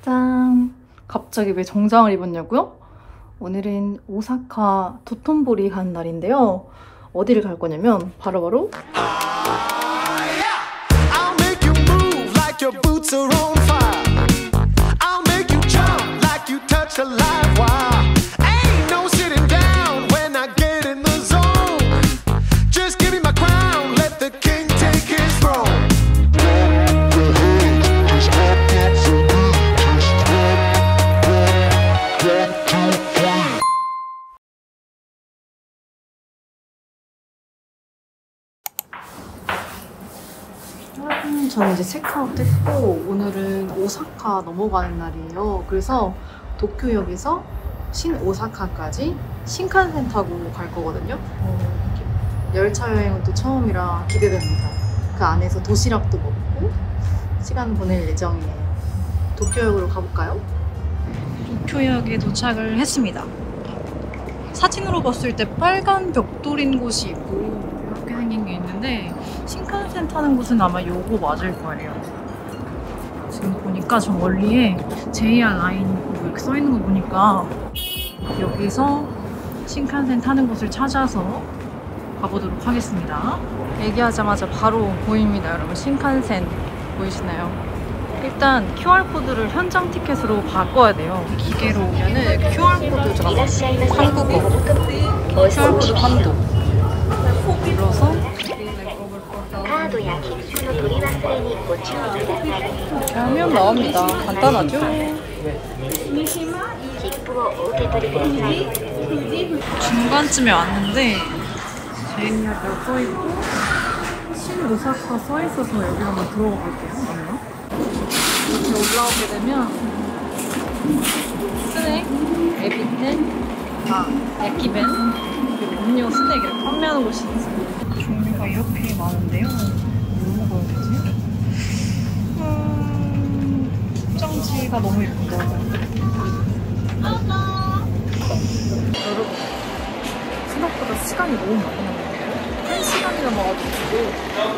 짠! 갑자기 왜 정장을 입었냐고요? 오늘은 오사카 도톤보리 가는 날인데요. 어디를 갈 거냐면 바로바로 저는 이제 체크아웃 했고 오늘은 오사카 넘어가는 날이에요. 그래서 도쿄역에서 신오사카까지 신칸센 타고 갈 거거든요. 열차 여행은 또 처음이라 기대됩니다. 그 안에서 도시락도 먹고 시간 보낼 예정이에요. 도쿄역으로 가볼까요? 도쿄역에 도착을 했습니다. 사진으로 봤을 때 빨간 벽돌인 곳이 있고 이렇게 생긴 게 있는데 신칸센 타는 곳은 아마 요거 맞을 거예요. 지금 보니까 저 멀리에 JR 라인 이렇게 써 있는 거 보니까 여기서 신칸센 타는 곳을 찾아서 가보도록 하겠습니다. 얘기하자마자 바로 보입니다, 여러분. 신칸센 보이시나요? 일단 QR코드를 현장 티켓으로 바꿔야 돼요. 기계로 오면은 QR코드가 한국어, QR코드 판도 눌러서 이렇게 하면 나옵니다. 간단하죠? 중간쯤에 왔는데 JR이라고 써있고 신오사카 써있어서 여기 한번 들어가 볼게요. 맞나? 이렇게 올라오게 되면 스낵, 에비텐, 야끼벤, 그리고 음료, 스낵 이렇게 판매하는 곳이 있어요. 종류가 이렇게 많은데요. 뭐 먹어야 되지? 포장지가 너무 예쁘다. 여러분, 생각보다 시간이 너무 많이 남았네요. 1시간이 남아가지고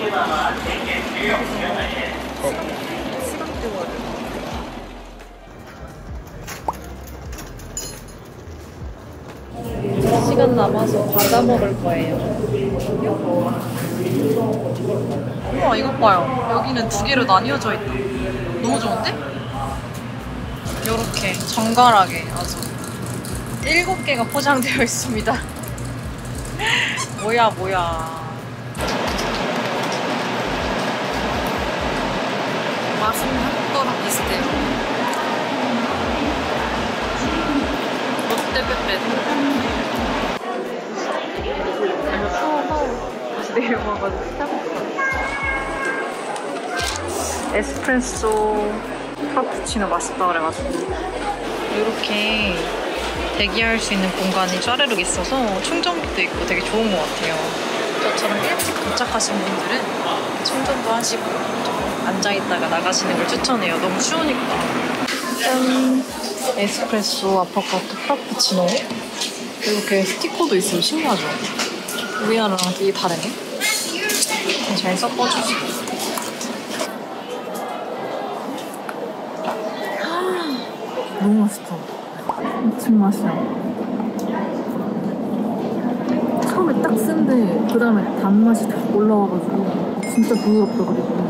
시간 때워야 돼요. 시간 남아서 과자 먹을 거예요. 우와, 이것 봐요. 여기는 두 개로 나뉘어져 있다. 너무 좋은데? 이렇게 정갈하게 아주 7개가 포장되어 있습니다. 뭐야. 맛은 한국거랑 비슷해요. 롯데페페. 다시 내려가가지고 스타벅스. 에스프레소 카푸치노 맛있다 그래가지고 이렇게 대기할 수 있는 공간이 쫘르륵 있어서 충전기도 있고 되게 좋은 것 같아요. 저처럼 일찍 도착하신 분들은 충전도 하시고 앉아있다가 나가시는 걸 추천해요. 너무 추우니까. 짠! 에스프레소, 아포카토, 프라푸치노. 이렇게 스티커도 있으면 신기하죠? 우리나라랑 되게 다르네. 잘 섞어주시고. 너무 맛있다. 미친 맛이야. 처음에 딱 쓴데 그 다음에 단맛이 다 올라와가지고 진짜 부드럽다. 그리고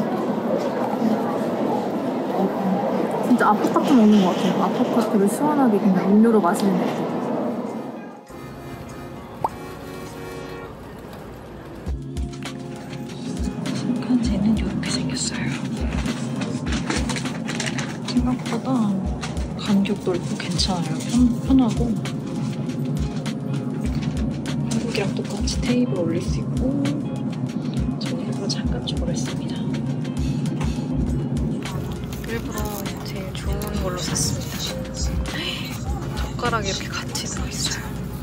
진짜 아포카토 먹는 것 같아요. 아포카토를 시원하게 그냥 음료로 마시는 느낌. 신칸센은 이렇게 생겼어요. 생각보다 간격도 넓고 괜찮아요. 편하고 한국이랑 똑같이 테이블 올릴 수 있고 저는 일부러 잠깐 초월했습니다. 일부러 제일 좋은 걸로 샀습니다. 젓가락이 이렇게 같이 들어있어요.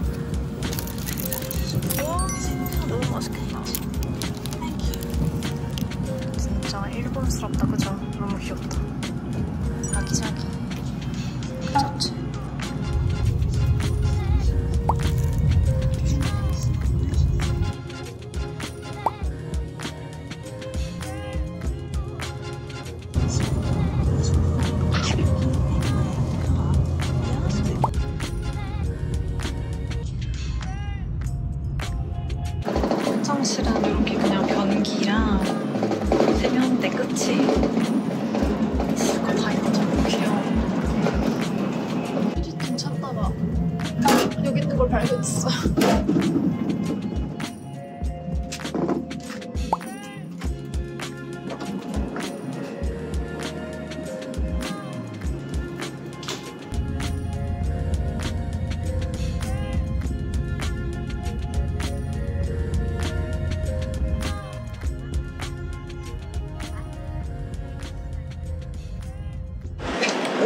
우와, 너무 맛있겠다. 진짜 일본스럽다, 그죠? 너무 귀엽다. 아기자기. 그 자체.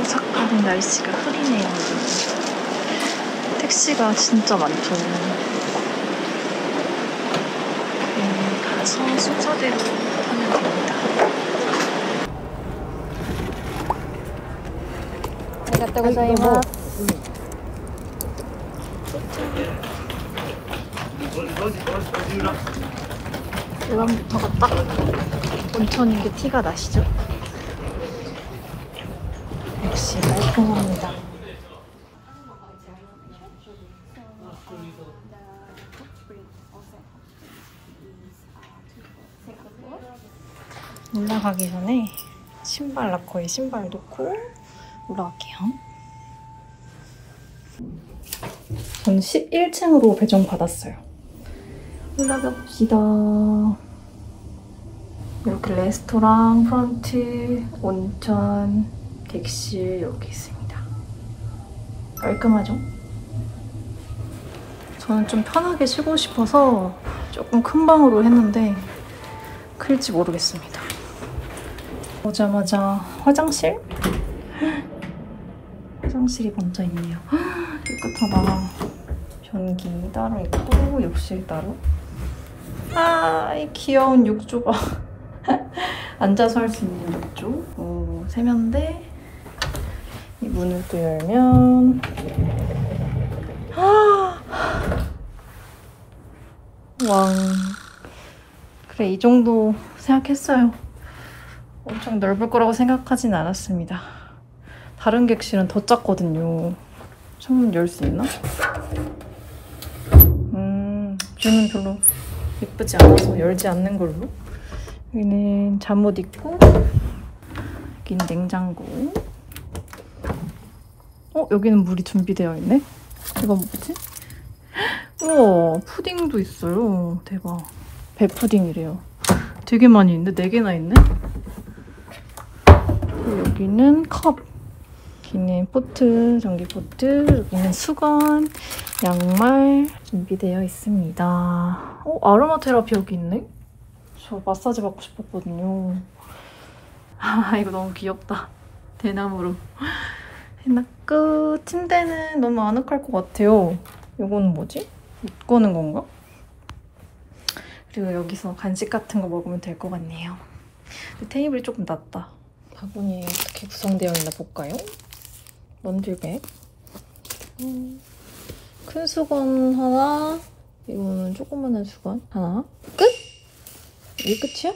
오사카는 날씨가 흐리네요. 택시가 진짜 많죠. 가서 순서대로 하면 됩니다. 일반부터가 딱 온천인 게 티가 나시죠? 역시 깔끔합니다. 올라가기 전에 신발 라커에 신발 넣고 올라갈게요. 저는 11층으로 배정받았어요. 올라가 봅시다. 이렇게 레스토랑, 프런트, 온천, 객실 이렇게 있습니다. 깔끔하죠? 저는 좀 편하게 쉬고 싶어서 조금 큰 방으로 했는데 클지 모르겠습니다. 오자마자 화장실? 화장실이 먼저 있네요. 깨끗하다. 변기 따로 있고 욕실 따로. 아, 이 귀여운 욕조 봐. 앉아서 할 수 있는 욕조. 오, 세면대. 이 문을 또 열면 왕. 그래, 이 정도 생각했어요. 엄청 넓을 거라고 생각하진 않았습니다. 다른 객실은 더 작거든요. 창문 열 수 있나? 뷰는 별로 예쁘지 않아서 열지 않는 걸로. 여기는 잠옷 있고, 여기는 냉장고. 여기는 물이 준비되어 있네? 이거 뭐지? 우와, 푸딩도 있어요. 대박. 배 푸딩이래요. 되게 많이 있는데? 4개나 있네? 여기는 컵. 여기는 포트, 전기 포트. 여기는 수건, 양말 준비되어 있습니다. 아로마 테라피 여기 있네? 저 마사지 받고 싶었거든요. 아, 이거 너무 귀엽다. 대나무로 해놨고, 침대는 너무 아늑할 것 같아요. 이거는 뭐지? 옷 거는 건가? 그리고 여기서 간식 같은 거 먹으면 될 것 같네요. 근데 테이블이 조금 낮다. 바구니에 어떻게 구성되어 있나 볼까요? 런들백. 큰 수건 하나. 이거는 조그만한 수건 하나. 끝? 이게 끝이야?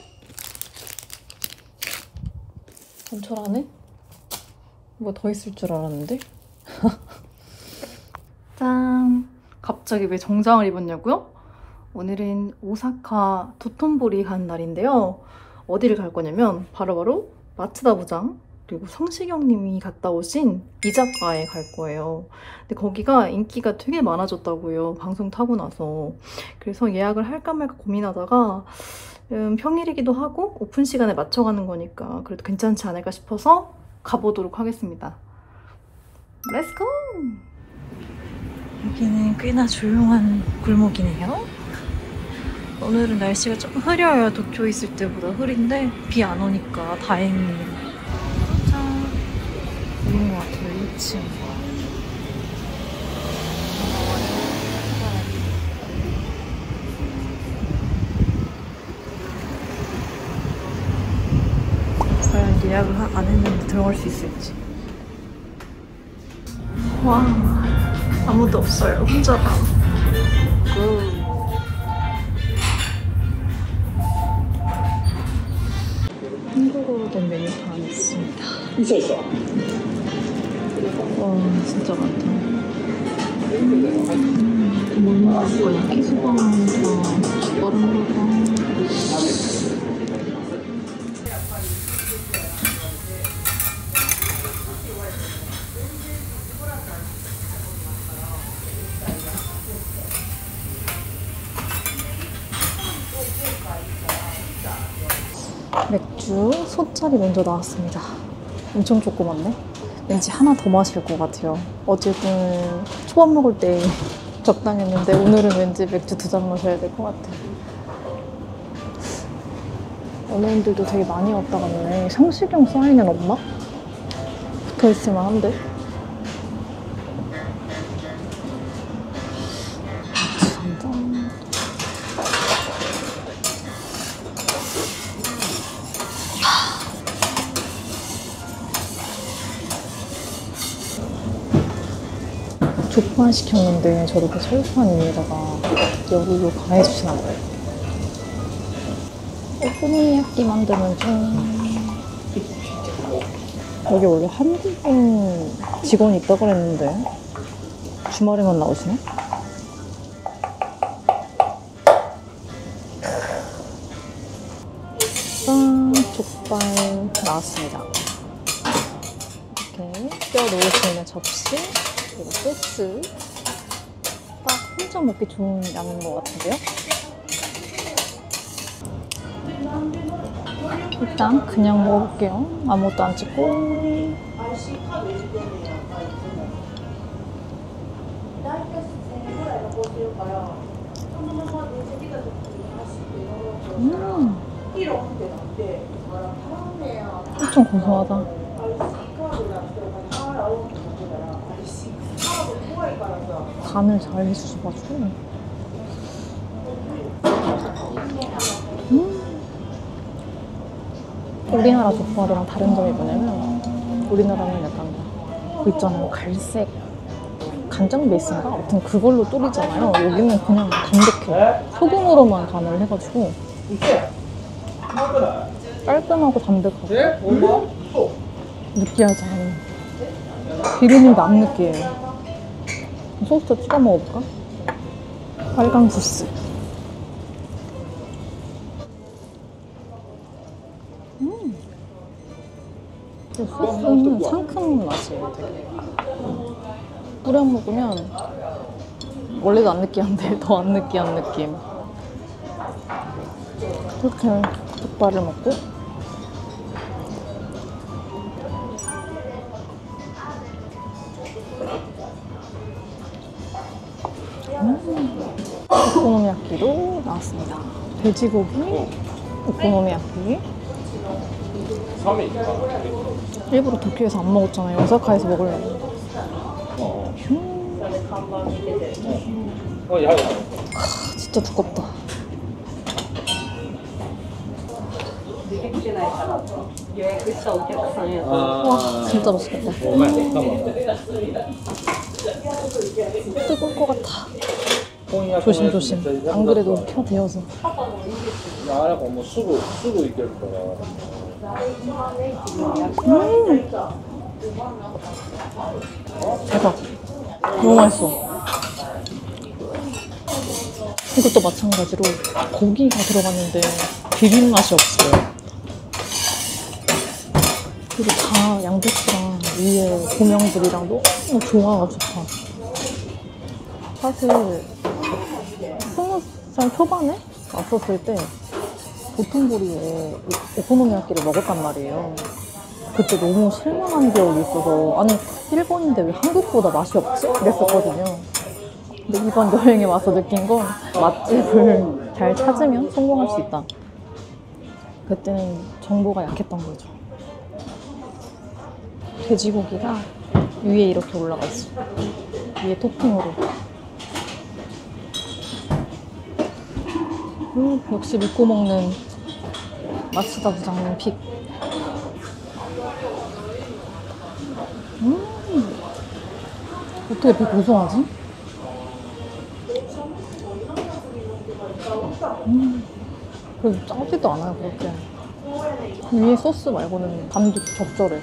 간철하네? 뭐 더 있을 줄 알았는데? 짠! 갑자기 왜 정장을 입었냐고요? 오늘은 오사카 도톤보리 가는 날인데요. 어디를 갈 거냐면 바로바로 마츠다 부장 그리고 성시경 님이 갔다 오신 이자카에 갈 거예요. 근데 거기가 인기가 되게 많아졌다고요. 방송 타고 나서. 그래서 예약을 할까 말까 고민하다가 평일이기도 하고 오픈 시간에 맞춰가는 거니까 그래도 괜찮지 않을까 싶어서 가보도록 하겠습니다. 렛츠고! 여기는 꽤나 조용한 골목이네요. 오늘은 날씨가 좀 흐려요. 도쿄 있을 때보다 흐린데 비 안 오니까 다행이에요. 짠! 보이는 것 같아요. 1층. 과연 예약을 안 했는데 들어갈 수 있을지. 와, 아무도 없어요. 혼자다. 한국어로 된 메뉴가 안 있습니다. 와, 진짜 많다. 뭘 먹을 거야? 키스방이랑 젓가락 거랑. 맥주 소짜리 먼저 나왔습니다. 엄청 조그맣네. 왠지 하나 더 마실 것 같아요. 어제는 초밥 먹을 때 적당했는데 오늘은 왠지 맥주 2잔 마셔야 될 것 같아요. 연예인들도 되게 많이 왔다 갔네. 성시경 사인은 없나? 붙어있을만 한데? 짠. 족발 시켰는데 저렇게 철판 위에다가 열을 가해주시나 봐요. 오코노미야끼 만들면 좀... 여기 원래 한국인 직원이 있다고 그랬는데 주말에만 나오시네? 짠! 족발 나왔습니다. 이렇게 뼈 넣을 수 있는 접시, 그리고 소스. 딱 혼자 먹기 좋은 양인 것 같은데요? 일단 그냥 먹어볼게요. 아무것도 안 찍고. 엄청 고소하다. 간을 잘 해주셔가지고. 우리나라 족발이랑 다른 점이 뭐냐면 우리나라는 약간 그 있잖아요, 갈색 간장 베이스인가? 아무튼 그걸로 졸이잖아요. 여기는 그냥 담백해. 소금으로만 간을 해가지고 깔끔하고 담백하고 느끼하지 않은, 기름인데 안 느끼해요. 소스 찍어 먹어볼까? 빨강 소스. 소스는 상큼한 맛이에요, 되게. 뿌려 먹으면 원래도 안 느끼한데 더 안 느끼한 느낌. 이렇게 족발을 먹고 오코노미야끼도 나왔습니다. 돼지고기 오코노미야끼. 일부러 도쿄에서 안 먹었잖아요. 오사카에서 먹으려고. 진짜 두껍다. 와, 진짜 맛있겠다. 뜨거울 것 같아. 조심조심. 안 그래도 켜대어서. 대박. 너무 맛있어. 이것도 마찬가지로 고기가 들어갔는데 비린 맛이 없어요. 그리고 다 양배추랑 위에 고명들이랑 너무 조화가 좋다. 사실 20살 초반에 왔었을 때 도톤보리에 오코노미야끼를 먹었단 말이에요. 그때 너무 실망한 기억이 있어서, 아니 일본인데 왜 한국보다 맛이 없지? 이랬었거든요. 근데 이번 여행에 와서 느낀 건 맛집을 잘 찾으면 성공할 수 있다. 그때는 정보가 약했던 거죠. 돼지고기가 위에 이렇게 올라가 있어. 위에 토핑으로. 역시 믿고 먹는 마츠다 부장님 픽. 어떻게 이렇게 고소하지? 그래도 짜지도 않아요, 그렇게. 위에 소스 말고는 간도 적절해.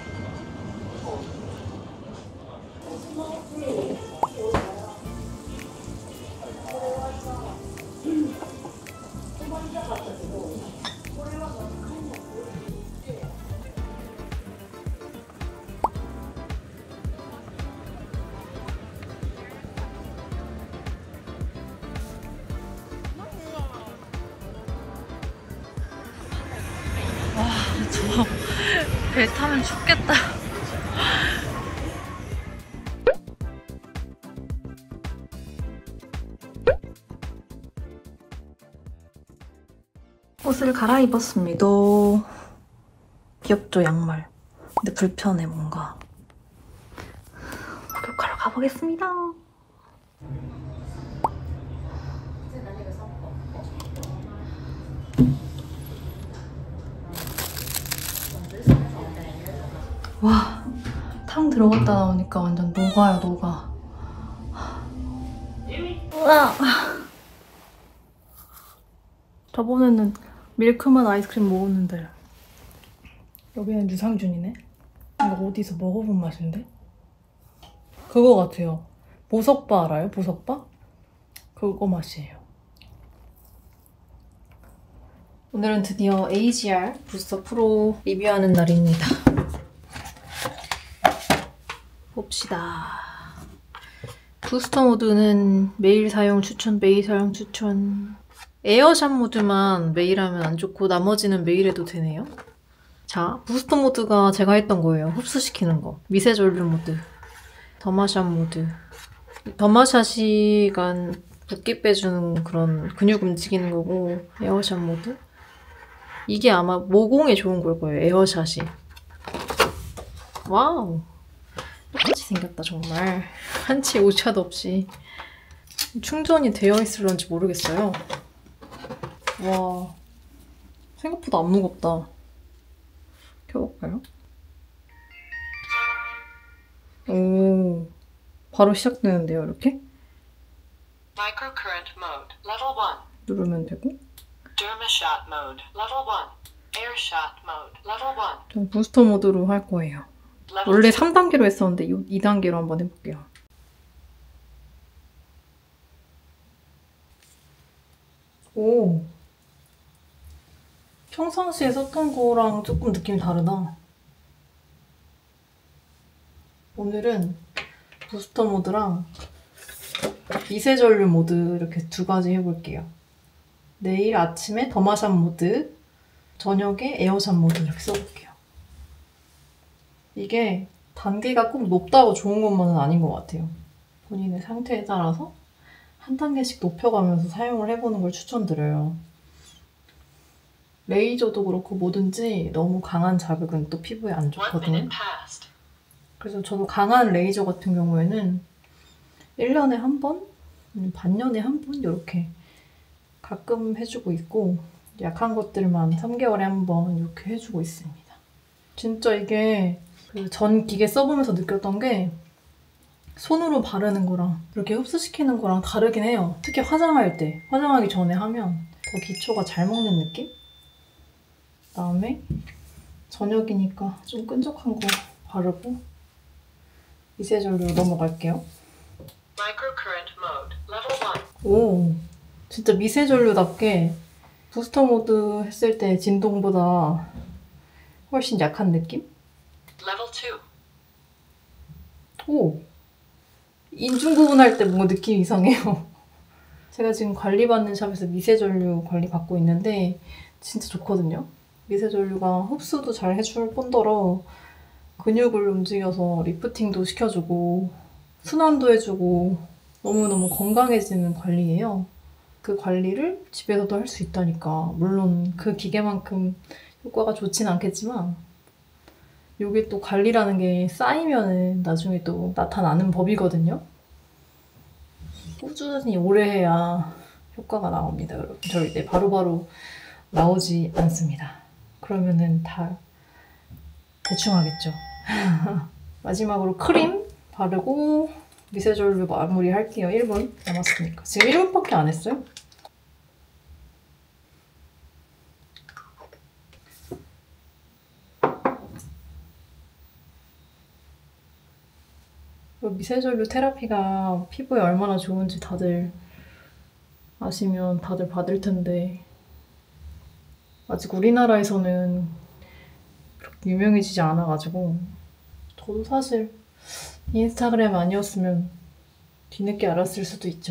배 타면 죽겠다. 옷을 갈아입었습니다. 귀엽죠, 양말. 근데 불편해, 뭔가. 가보겠습니다. 와, 탕 들어갔다 나오니까 완전 녹아요, 녹아. 우와. 저번에는 밀크맛 아이스크림 먹었는데 여기는 유산균이네? 이거 어디서 먹어본 맛인데? 그거 같아요. 보석바 알아요? 보석바? 그거 맛이에요. 오늘은 드디어 AGR 부스터 프로 리뷰하는 날입니다. 봅시다. 부스터 모드는 매일 사용 추천, 매일 사용 추천. 에어샷 모드만 매일 하면 안 좋고 나머지는 매일 해도 되네요. 자, 부스터 모드가 제가 했던 거예요. 흡수시키는 거. 미세전류 모드. 더마샷 모드. 더마샷이 붓기 빼주는 그런 근육 움직이는 거고, 에어샷 모드. 이게 아마 모공에 좋은 걸 거예요, 에어샷이. 와우. 똑같이 생겼다, 정말. 한치 오차도 없이. 충전이 되어 있을런지 모르겠어요. 와. 생각보다 안 무겁다. 켜볼까요? 오. 바로 시작되는데요, 이렇게? Microcurrent mode, level 1. 누르면 되고. Dermashot mode, level 1. Airshot mode, level 1. 전 부스터 모드로 할 거예요. 원래 3단계로 했었는데 2단계로 한번 해볼게요. 오. 평상시에 썼던 거랑 조금 느낌이 다르다. 오늘은 부스터 모드랑 미세전류 모드 이렇게 두 가지 해볼게요. 내일 아침에 더마샷 모드, 저녁에 에어샷 모드 이렇게 써볼게요. 이게 단계가 꼭 높다고 좋은 것만은 아닌 것 같아요. 본인의 상태에 따라서 한 단계씩 높여가면서 사용을 해보는 걸 추천드려요. 레이저도 그렇고 뭐든지 너무 강한 자극은 또 피부에 안 좋거든요. 그래서 저도 강한 레이저 같은 경우에는 1년에 한 번, 반년에 한 번 이렇게 가끔 해주고 있고 약한 것들만 3개월에 한 번 이렇게 해주고 있습니다. 진짜 이게 그 전 기계 써보면서 느꼈던 게 손으로 바르는 거랑 이렇게 흡수시키는 거랑 다르긴 해요. 특히 화장할 때, 화장하기 전에 하면 더 기초가 잘 먹는 느낌? 그다음에 저녁이니까 좀 끈적한 거 바르고 미세전류로 넘어갈게요. Microcurrent mode, level 1. 오, 진짜 미세전류답게 부스터 모드 했을 때 진동보다 훨씬 약한 느낌? Level 2. 오, 인중 구분할 때 뭔가 느낌이 이상해요. 제가 지금 관리받는 샵에서 미세전류 관리 받고 있는데 진짜 좋거든요. 미세전류가 흡수도 잘 해줄 뿐더러 근육을 움직여서 리프팅도 시켜주고 순환도 해주고 너무너무 건강해지는 관리예요. 그 관리를 집에서도 할 수 있다니까. 물론 그 기계만큼 효과가 좋진 않겠지만 이게 또 관리라는 게 쌓이면 나중에 또 나타나는 법이거든요. 꾸준히 오래 해야 효과가 나옵니다, 여러분. 절대 바로바로 나오지 않습니다. 그러면은 다 대충 하겠죠. 마지막으로 크림 바르고 미세전류 마무리 할게요. 1분 남았으니까. 지금 1분밖에 안 했어요. 미세전류 테라피가 피부에 얼마나 좋은지 다들 아시면 다들 받을 텐데 아직 우리나라에서는 그렇게 유명해지지 않아가지고 저도 사실 인스타그램 아니었으면 뒤늦게 알았을 수도 있죠.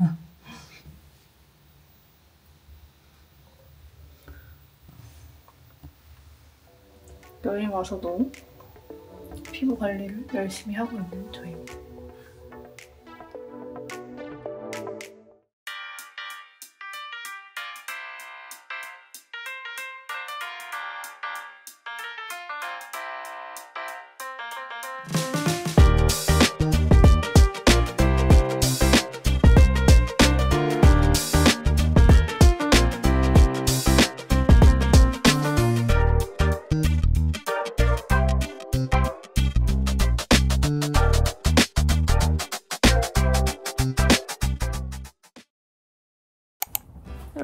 여행 와서도 피부 관리를 열심히 하고 있는 저희입니다.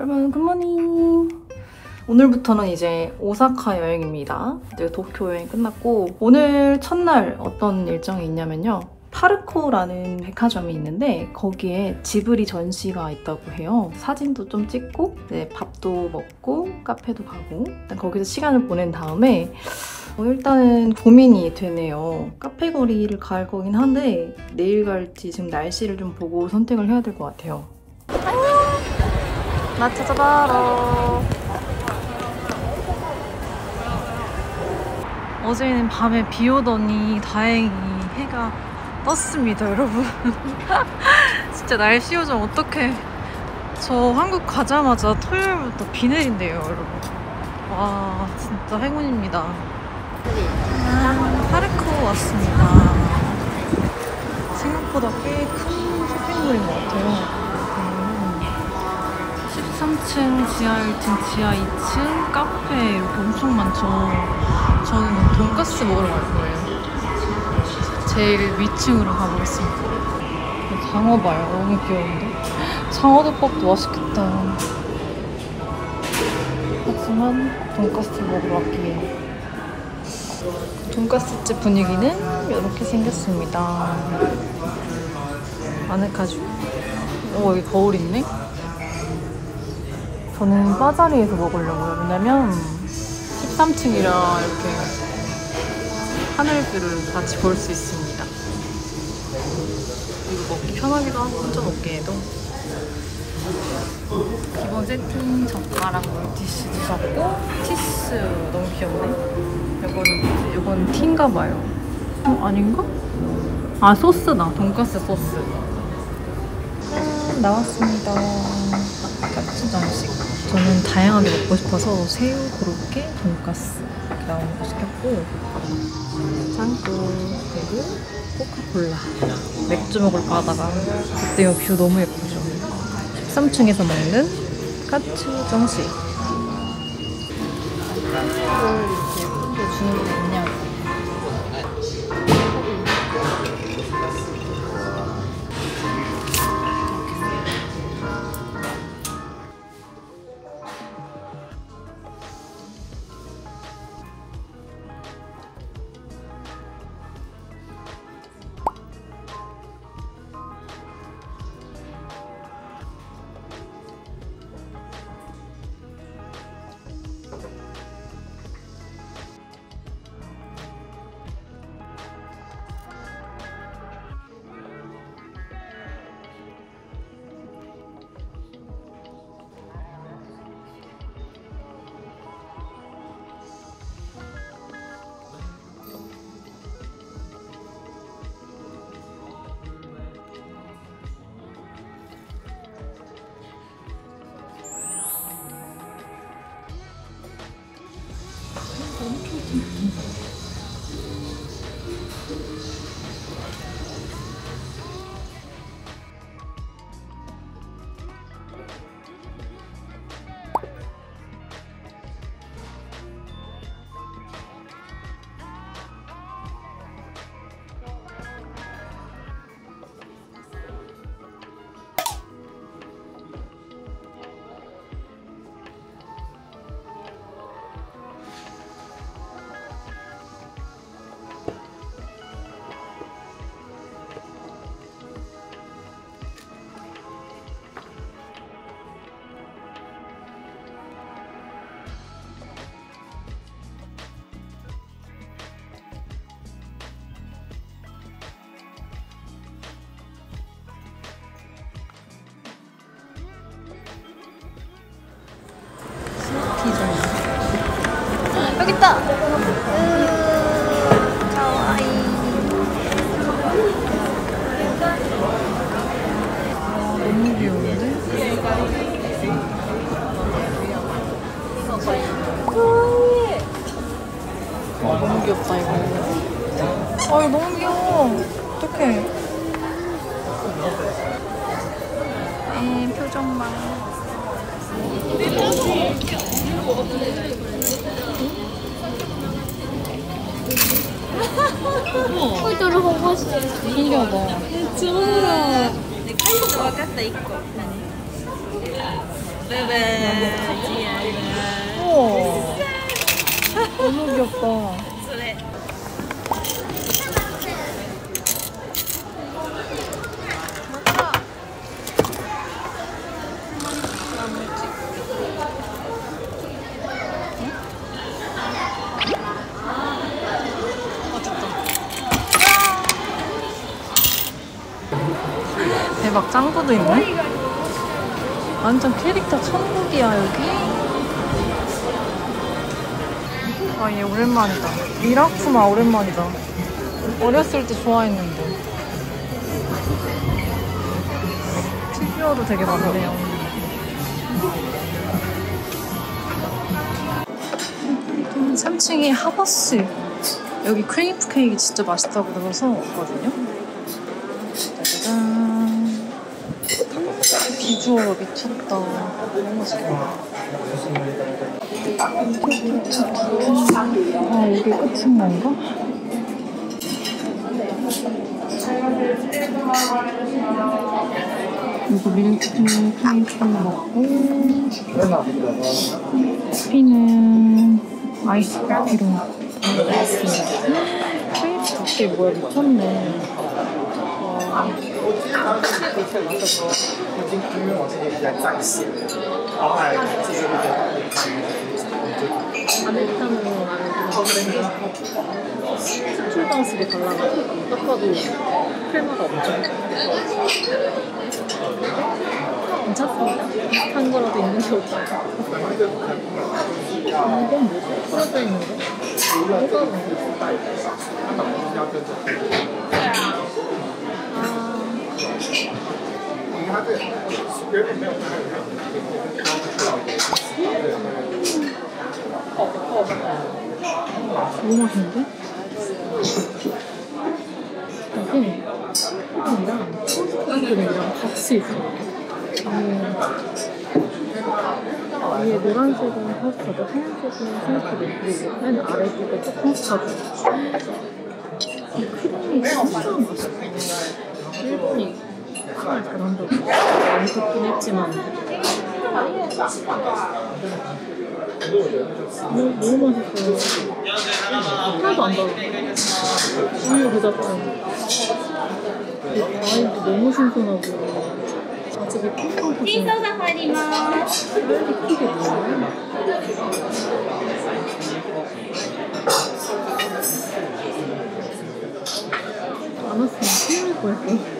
여러분 굿모닝. 오늘부터는 이제 오사카 여행입니다. 이제 도쿄 여행 끝났고 오늘 첫날 어떤 일정이 있냐면요. 파르코라는 백화점이 있는데 거기에 지브리 전시가 있다고 해요. 사진도 좀 찍고 이제 밥도 먹고 카페도 가고 일단 거기서 시간을 보낸 다음에 일단은 고민이 되네요. 카페 거리를 갈 거긴 한데 내일 갈지 지금 날씨를 좀 보고 선택을 해야 될 것 같아요. 나 찾아봐라. 어제는 밤에 비 오더니 다행히 해가 떴습니다, 여러분. 진짜 날씨 요정 어떡해. 저 한국 가자마자 토요일부터 비 내린대요, 여러분. 와, 진짜 행운입니다. 파르코 왔습니다. 생각보다 꽤 큰 쇼핑몰인 것 같아요. 13층, 지하 1층, 지하 2층, 카페 이렇게 엄청 많죠. 저는 돈가스 먹으러 갈 거예요. 제일 위층으로 가보겠습니다. 장어 봐요. 너무 귀여운데? 장어덮밥도 맛있겠다. 하지만 돈가스 먹으러 왔기에. 돈가스집 분위기는 이렇게 생겼습니다. 아늑하죠? 여기 거울 있네? 저는 바자리에서 먹으려고요. 왜냐면 13층이라 이렇게 하늘뷰를 같이 볼 수 있습니다. 이거 먹기 편하기도 하고 혼자 먹기에도. 기본 세팅 젓가락 물티슈도 샀고 티스 너무 귀엽네. 이건 티인가 봐요. 아닌가? 아, 소스다. 돈가스 소스. 나왔습니다. 카츠 정식. 저는 다양하게 먹고 싶어서 새우 고로케, 돈가스 이렇게 나오는 거 시켰고 짱구 그리고 코카콜라 맥주 먹을까 하다가 그때요. 뷰 너무 예쁘죠. 13층에서 먹는 카츠 정식. 이걸 이렇게 예쁜데 주는 게 있냐고. 여기 있다. 가와이. 너무 귀여운데? 너무 귀엽다 이거. 이거 너무 귀여워. 어떡해. 표정 봐. 폴더를 보고 싶어. 신기하다. 좋아. 1個分かった1個。何？ 우와. 너무 귀엽다. 대박, 짱구도 있네. 완전 캐릭터 천국이야 여기. 아, 얘 오랜만이다. 미라쿠마 오랜만이다. 어렸을 때 좋아했는데. 피규어도 되게 많네요. 3층에 하버스. 여기 크레이프 케이크 진짜 맛있다고 들어서 왔거든요. 짜자잔. 비주얼 미쳤다. 너무 맛있겠다. 아, 이게 끝인 건가? 이거 밀크 케이크 먹고, 커피는 아이스 커피로 먹었습니다. 케이크 밖에 뭐야, 미쳤네. 와. 아메리카노 스쿨바우스를 발라가지고 딱 봐도 크레마가 없죠. 괜찮습니다. 비슷한 거라도 있는 게 없어요. 이건 뭐지? 풀어져 있는 거? 뭐가 너무 맛있는데? 이게 콩이랑 토스트크림이랑 같이 있어요. 위에 노란색은 커스터드, 하얀색은 스무크림, 그리고 맨 아래 쪽에 또 커스터드. 이 크림이 진짜 맛있어요. 일본이 크림을 잘한다고 많이 듣긴 했지만 너무 맛있어요. 하나도 안 달아. 우유 그 자체. 과일도 너무 신선하고 아직 이 핑크도 빨리 키게 뭐야? 안 왔으면 큰일 날 뻔했어.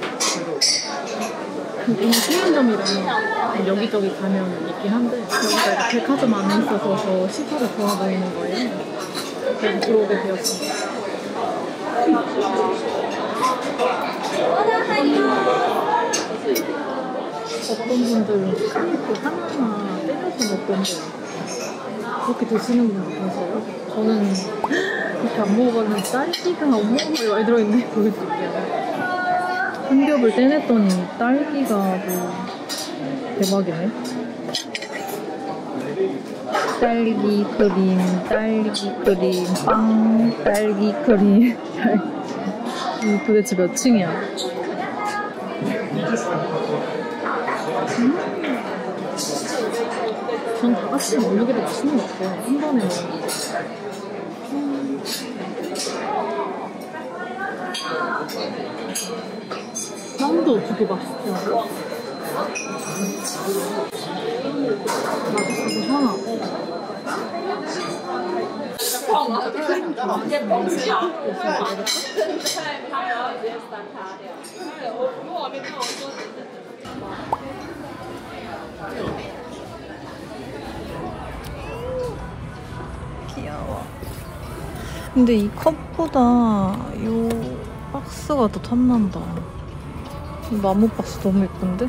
오늘 수면점이랑 여기저기 가면 있긴 한데 여기가 이렇게 백화점 안에 있어서 더 시설이 좋아 보이는 거예요. 그래서 들어오게 되었습니다. 어떤 분들은 크림도 하나하나 때려서 먹던데 그렇게 드시는 분 계세요? 저는 그렇게 안 먹어봤는데 딸기가 엄청 많이 들어있네. 보여드릴게요. 한 겹을 떼냈더니 딸기가 뭐 대박이네. 딸기 크림, 딸기 크림, 빵, 딸기 크림. 이 도대체 몇 층이야? 전 다 같이 먹는 게 더 맛있는 것 같아요. 한 번에 먹는 게. 빵도 되게 맛있죠. 맛있어도 하나고. 귀여워. 근데 이 컵보다 이 박스가 더 탐난다. 이 나무 박스 너무 예쁜데?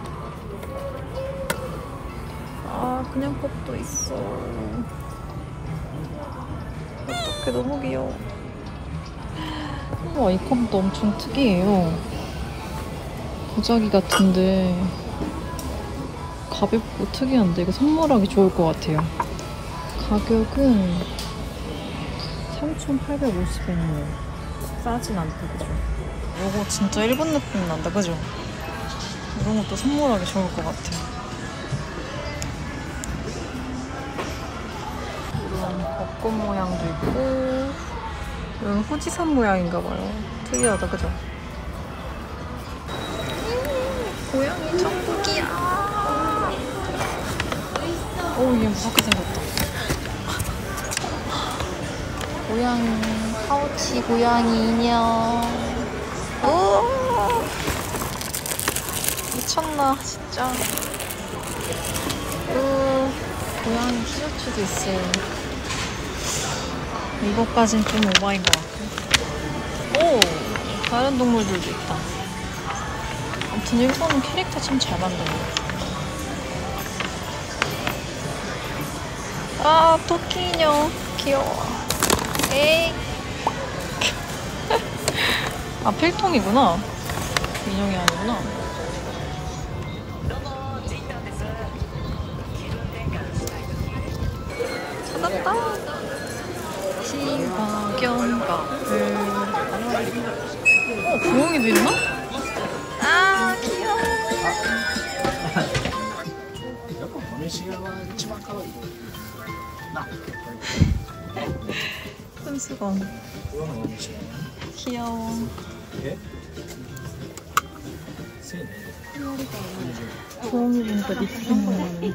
아, 그냥 컵도 있어. 어떡해, 너무 귀여워. 와, 이 컵도 엄청 특이해요. 도자기 같은데 가볍고 특이한데 이거 선물하기 좋을 것 같아요. 가격은 3,850엔이에요. 싸진 않다, 그죠? 이거 진짜 일본 느낌 난다, 그죠? 이런 것도 선물하기 좋을 것 같아요. 불꽃 모양도 있고 이건 후지산 모양인가봐요. 특이하다, 그죠? 고양이 천국이야. 오, 얘 무섭게 생겼다. 고양이, 파우치 고양이 인형. 오, 미쳤나, 진짜. 고양이 티셔츠도 있어요. 이것까진 좀 오바인 것 같고. 오! 다른 동물들도 있다. 아무튼 일본은 캐릭터 참 잘 만드네. 아, 토끼 인형. 귀여워. 에이. 아, 필통이구나. 인형이 아니구나. 찾았다. 시바견가을. 부엉이도 있나? 아, 귀여워. 손수건. 귀여워. 부엉이 보니까 립스틱 나네.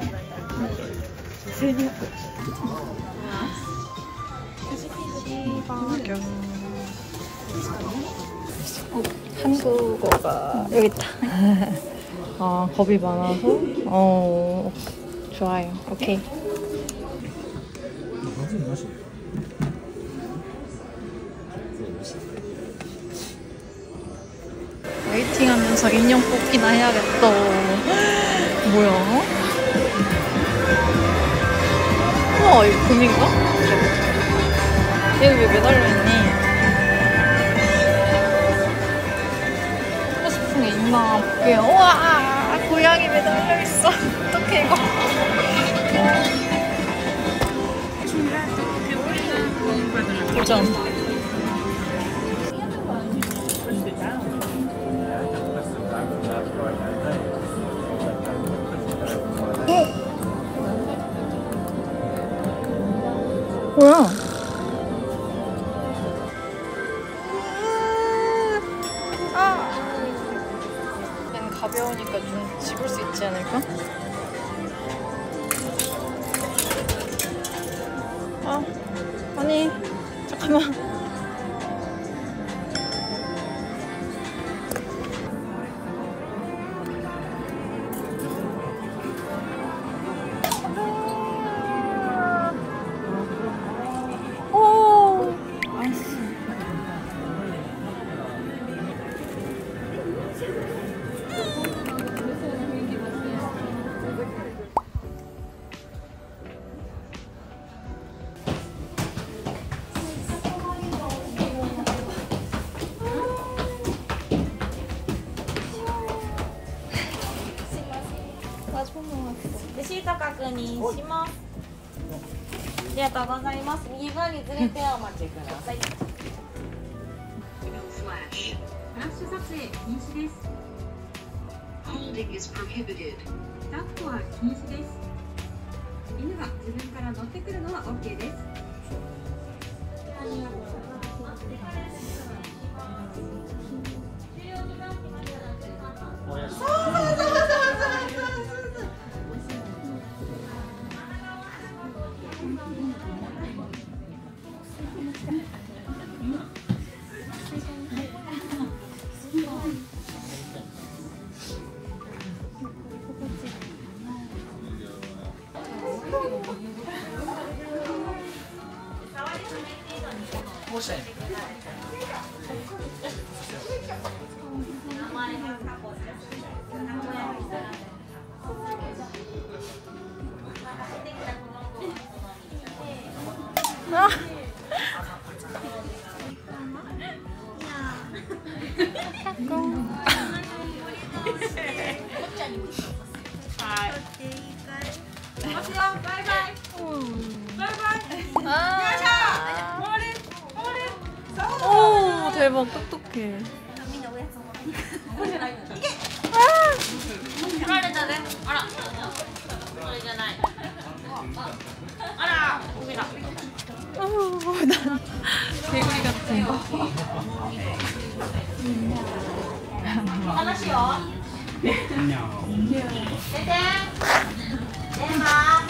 시바견. 한국어가 여기 있다. 아, 겁이 많아서? 좋아요. 오케이. 웨이팅 하면서 인형 뽑기나 해야겠다. 뭐야? 우와, 이거 금인가? 얘는 왜 매달려 있니? 하고 싶은 게 있나 볼게요. 우와! 고양이 매달려 있어. 어떡해, 이거. 도전. 뭐야? 그냥 가벼우니까 좀 집을 수 있지 않을까? 아니, 잠깐만. レシート確認します。ありがとうございます。右側にずれてお待ちください。 No flash. フラッシュ撮影禁止です。 Holding is prohibited. 抱っこは禁止です。犬が自分から乗ってくるのは OK です。 오, 대박, 똑똑해. 取られたね。あら。これじゃない。あら、海だ。 난 개구리 같아. 楽しいよ。出て。出ます。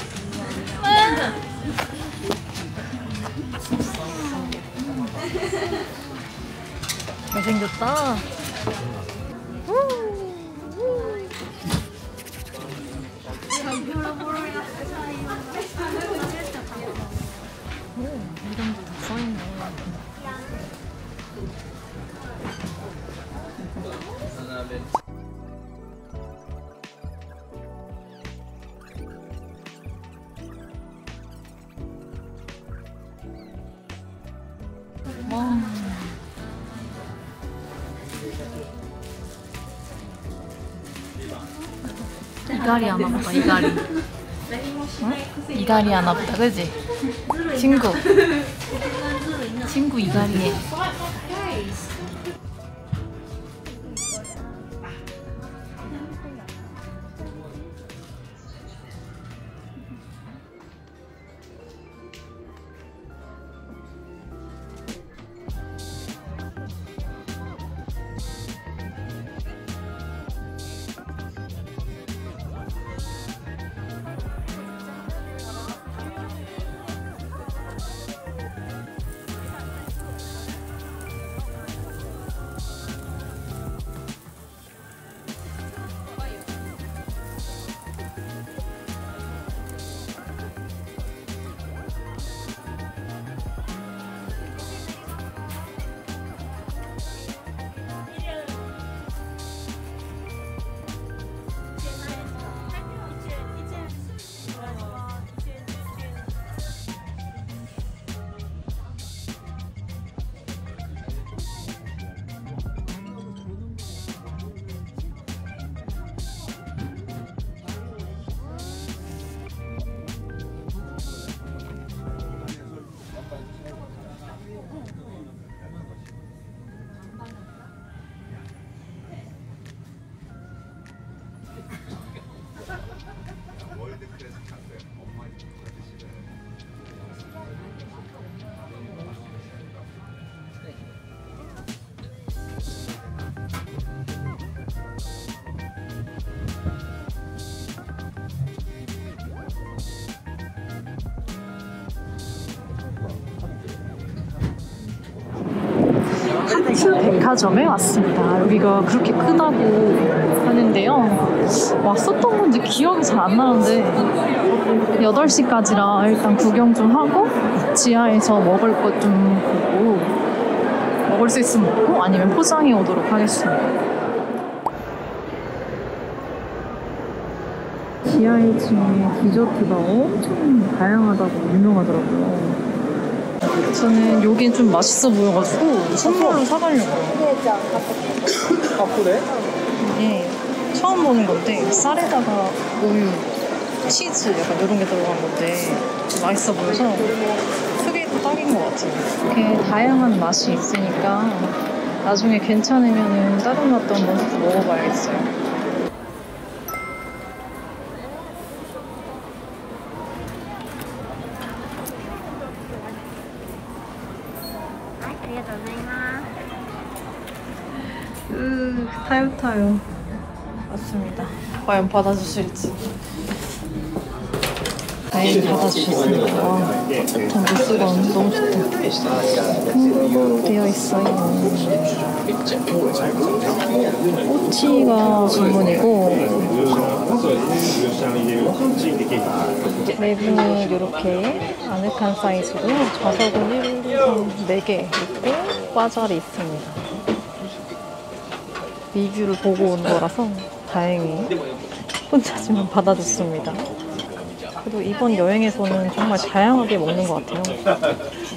잘생겼다. 이름도 다 써있네. 와. 이갈이 하나 보다, 이갈이. 응? 이갈이 하나 보다, 그지? 친구. 친구 이갈이에. 하츠 백화점에 왔습니다. 여기가 그렇게 크다고 하는데요. 왔었던 건지 기억이 잘 안 나는데 8시까지라 일단 구경 좀 하고 지하에서 먹을 것 좀 보고 먹을 수 있으면 먹고 아니면 포장해 오도록 하겠습니다. 지하 1층에 디저트가 엄청 다양하다고 유명하더라고요. 저는 여긴 좀 맛있어 보여가지고 선물로 사가려고요. 아 그래? 이게 처음 보는 건데 쌀에다가 우유, 치즈 약간 이런 게 들어간 건데 맛있어 보여서 크기도 딱인 것 같아요. 이렇게 다양한 맛이 있으니까 나중에 괜찮으면 다른 맛도 한번 먹어봐야겠어요. 타요 타요. 맞습니다. 과연 받아주실지. 다행히 받아주셨습니다. 와, 전 뉴스건 너무 좋다. 한국어로 되어 있어요. 꼬치가 주문이고 내분이 이렇게 아늑한 사이즈로 좌석은 1, 2, 3, 4개 있고 과자리 있습니다. 리뷰를 보고 온 거라서 다행히 혼자지만 받아줬습니다. 그래도 이번 여행에서는 정말 다양하게 먹는 것 같아요.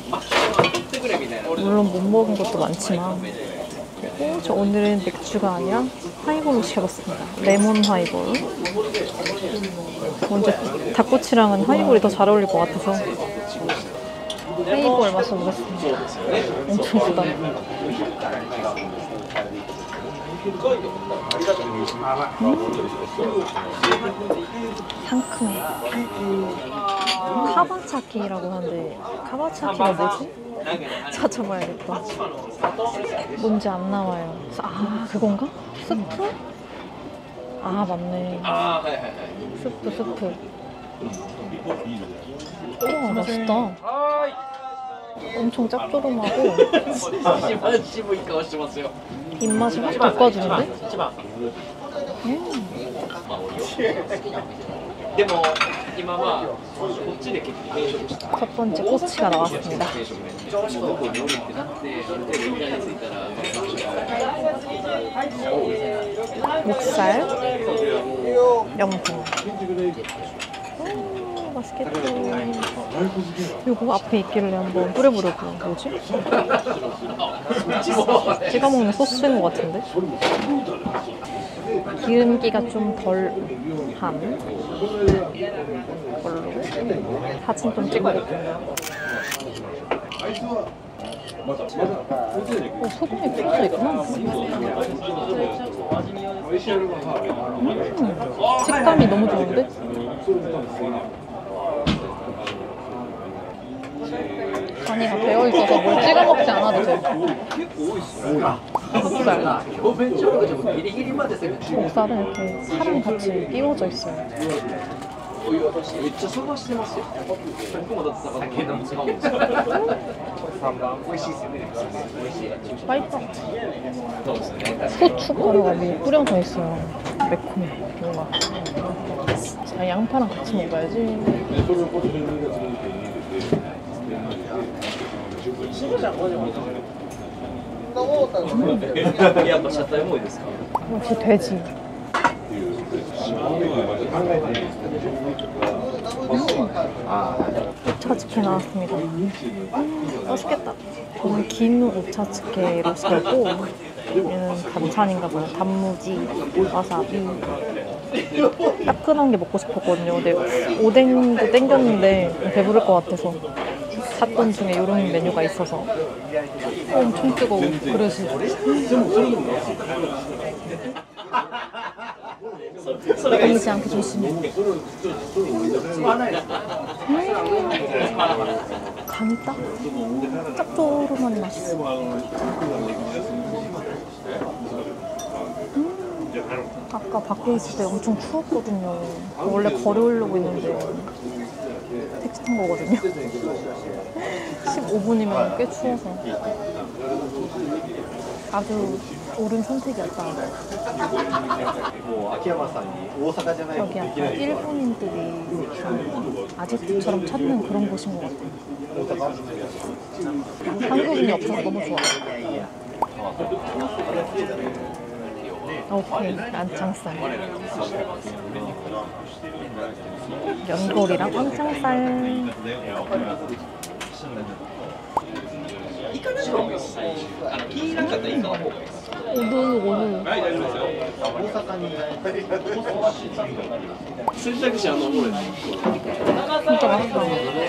물론 못 먹은 것도 많지만. 그리고 저 오늘은 맥주가 아니라 하이볼을 시켜봤습니다. 레몬 하이볼. 먼저 닭꼬치랑은 하이볼이 더 잘 어울릴 것 같아서 하이볼 마셔보겠습니다. 엄청 크다. 상큼해. 카바차키라고 하는데 카바차키가 뭐지? 찾아봐야겠다. 뭔지 안 나와요. 아 그건가? 스프? 아 맞네. 스프. 우와 맛있다. 엄청 짭조름하고 입맛이 확 돋궈주는데? 첫 번째 꼬치가 나왔습니다. 목살, 명품. 맛있겠다. 요거 앞에 있길래 한번 뿌려보려고. 뭐지? 찍어 먹는 소스인 것 같은데? 기름기가 좀 덜한 걸로 사진 좀 찍어볼게요. 소금이 풀어져 있구나. 식감이 너무 좋은데? 간이가 배어있어서 뭘 찍어 먹지 않아도 돼. 목살은 이렇게 살은 같이 끼워져 있어요. 맛있다. 고춧가루가 위에 뿌려져 있어요. 매콤해. 뭔가. 자, 양파랑 같이 먹어야지. 역시 돼지. 오차즈케 나왔습니다. 맛있겠다. 저는 긴 오차즈케로 시켰고 얘는 반찬인가 봐요. 단무지, 와사비. 따끈한 게 먹고 싶었거든요. 근데 오뎅도 땡겼는데 배부를 것 같아서 샀던 중에 이런 메뉴가 있어서 엄청 뜨거워. 그릇이. 뜨거우지 않게 조심해. 간이 딱 짭조름한 맛있어. 아까 밖에 있을 때 엄청 추웠거든요. 원래 걸어오려고 했는데 택시 탄 거거든요. 15분이면 꽤 추워서 아주 옳은 선택이었다. 여기 약간 일본인들이 아지트처럼 찾는 그런 곳인 것 같아요. 한국인이 없어서 너무 좋아. 오케이, 안창살. 연골이랑 안창살. 오늘 진짜 맛있다.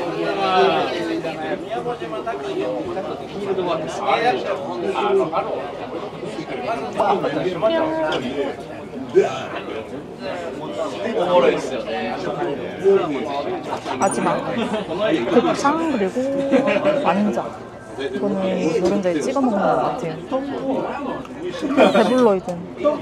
마지막 곱창 그리고 완자. 이거는 노른자에 찍어 먹는 것 같아요. 배불러 이제.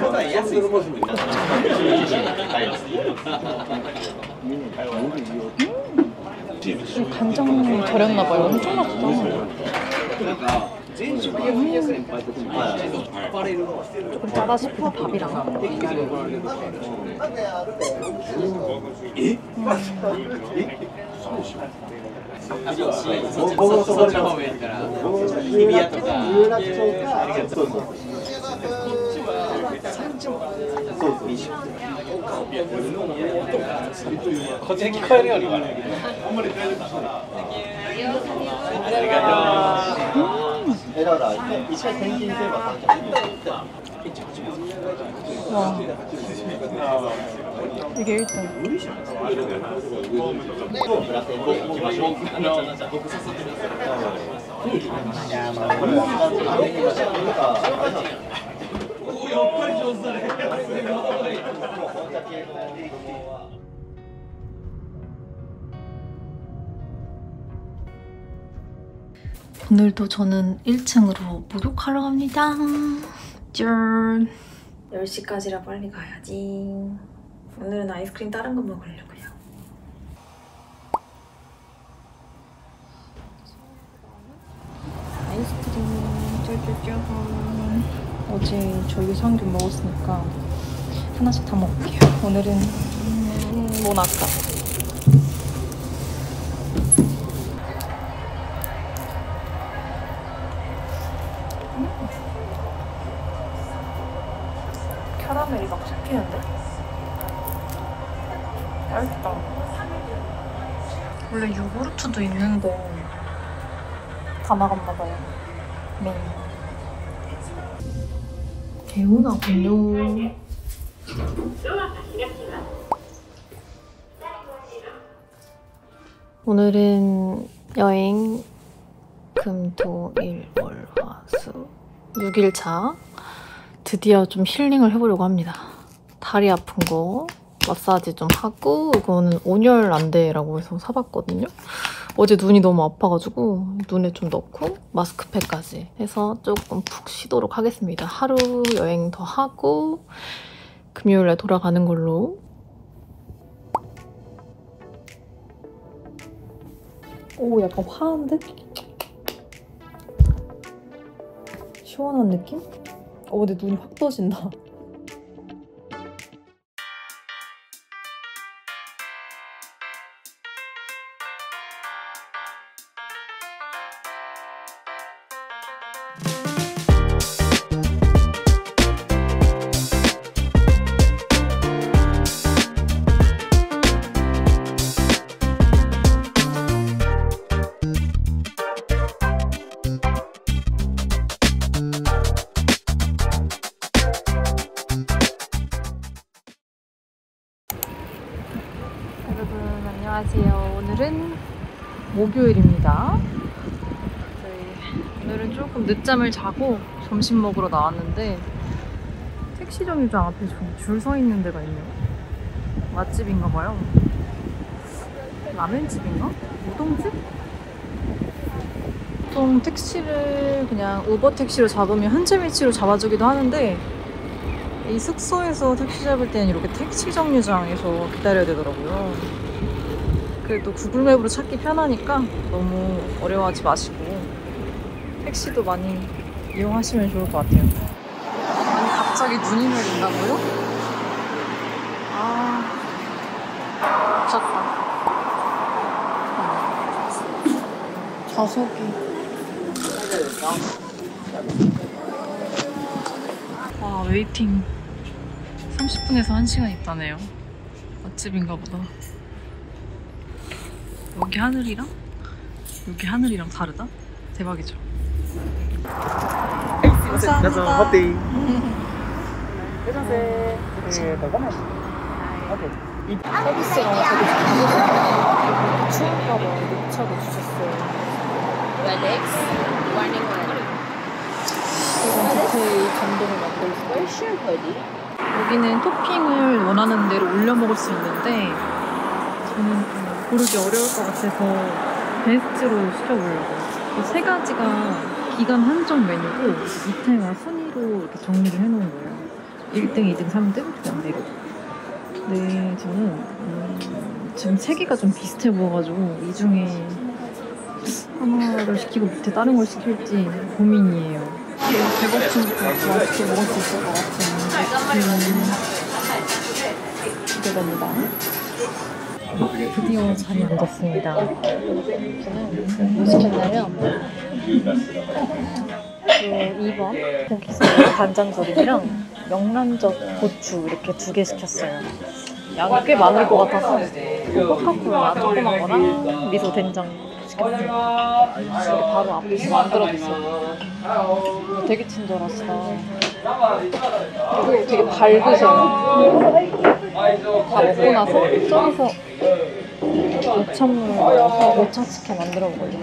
간장 절였나봐요. 엄청 맛있다. 조금 짜다 싶어 밥이랑. 와, 이게 1등. 오늘도 저는 1층으로 목욕하러 갑니다. 짠! 10시까지라 빨리 가야지. 오늘은 아이스크림 다른 거 먹으려고요. 아이스크림 쫄쫄쫄. 어제 저 유산균 먹었으니까 하나씩 다 먹을게요. 오늘은 모나카. 캐러멜이 막 씹히는데? 맛있다. 원래 요구르트도 있는데 다 나갔나봐요. 메인. 개운하군요. 오늘은 여행 금토일월화수 6일차. 드디어 좀 힐링을 해보려고 합니다. 다리 아픈 거 마사지 좀 하고, 이거는 온열 안대라고 해서 사봤거든요. 어제 눈이 너무 아파가지고 눈에 좀 넣고 마스크팩까지 해서 조금 푹 쉬도록 하겠습니다. 하루 여행 더 하고 금요일에 돌아가는 걸로. 오, 약간 화한데? 시원한 느낌? 근데 눈이 확 떠진다. 여러분 안녕하세요. 오늘은 목요일입니다. 오늘은 조금 늦잠을 자고 점심 먹으러 나왔는데 택시 정류장 앞에 줄 서 있는 데가 있네요. 맛집인가 봐요. 라면집인가? 우동집? 보통 택시를 그냥 우버 택시로 잡으면 현재 위치로 잡아주기도 하는데 이 숙소에서 택시 잡을 때는 이렇게 택시 정류장에서 기다려야 되더라고요. 그래도 구글맵으로 찾기 편하니까 너무 어려워하지 마시고 택시도 많이 이용하시면 좋을 것 같아요. 아니 갑자기 눈이 내린다고요? 아 미쳤다. 좌석이 와 웨이팅 30분에서 1시간 있다네요. 맛집인가 보다. 여기 하늘이랑 여기 하늘이랑 다르다? 대박이죠? 감사합니다. 서비스가 되게 잘해서 추울까봐 녹차도 주셨어요. 이건 디테일 감동을 만들 수 있어요. 여기는 토핑을 원하는 대로 올려 먹을 수 있는데 저는 좀 고르기 어려울 것 같아서 베스트로 시켜보려고. 이 세 가지가 기간 한정 메뉴고 밑에가 순위로 이렇게 정리를 해놓은 거예요. 1등, 2등, 3등, 그다음대로. 네, 저는 지금 세 개가 좀 비슷해 보여가지고 이 중에 하나를 시키고 밑에 다른 걸 시킬지 고민이에요. 배고프니까 맛있게 먹을 수 있을 것 같은 기대됩니다. 드디어 자리에 앉았습니다. 저는 뭐 시켰냐면 그 2번 고기살 간장조림이랑 명란젓 고추 이렇게 2개 시켰어요. 양이 꽤 많을 것 같아서 코카콜라 조그만 거랑 미소 된장 시켰어요. 이게 바로 앞에서 만들어줬어요. 되게 친절하시다. 그리고 되게 밝으셔요. 다 먹고 나서 저기서 오찬물 넣어서 오차 치킨 만들어 먹어요.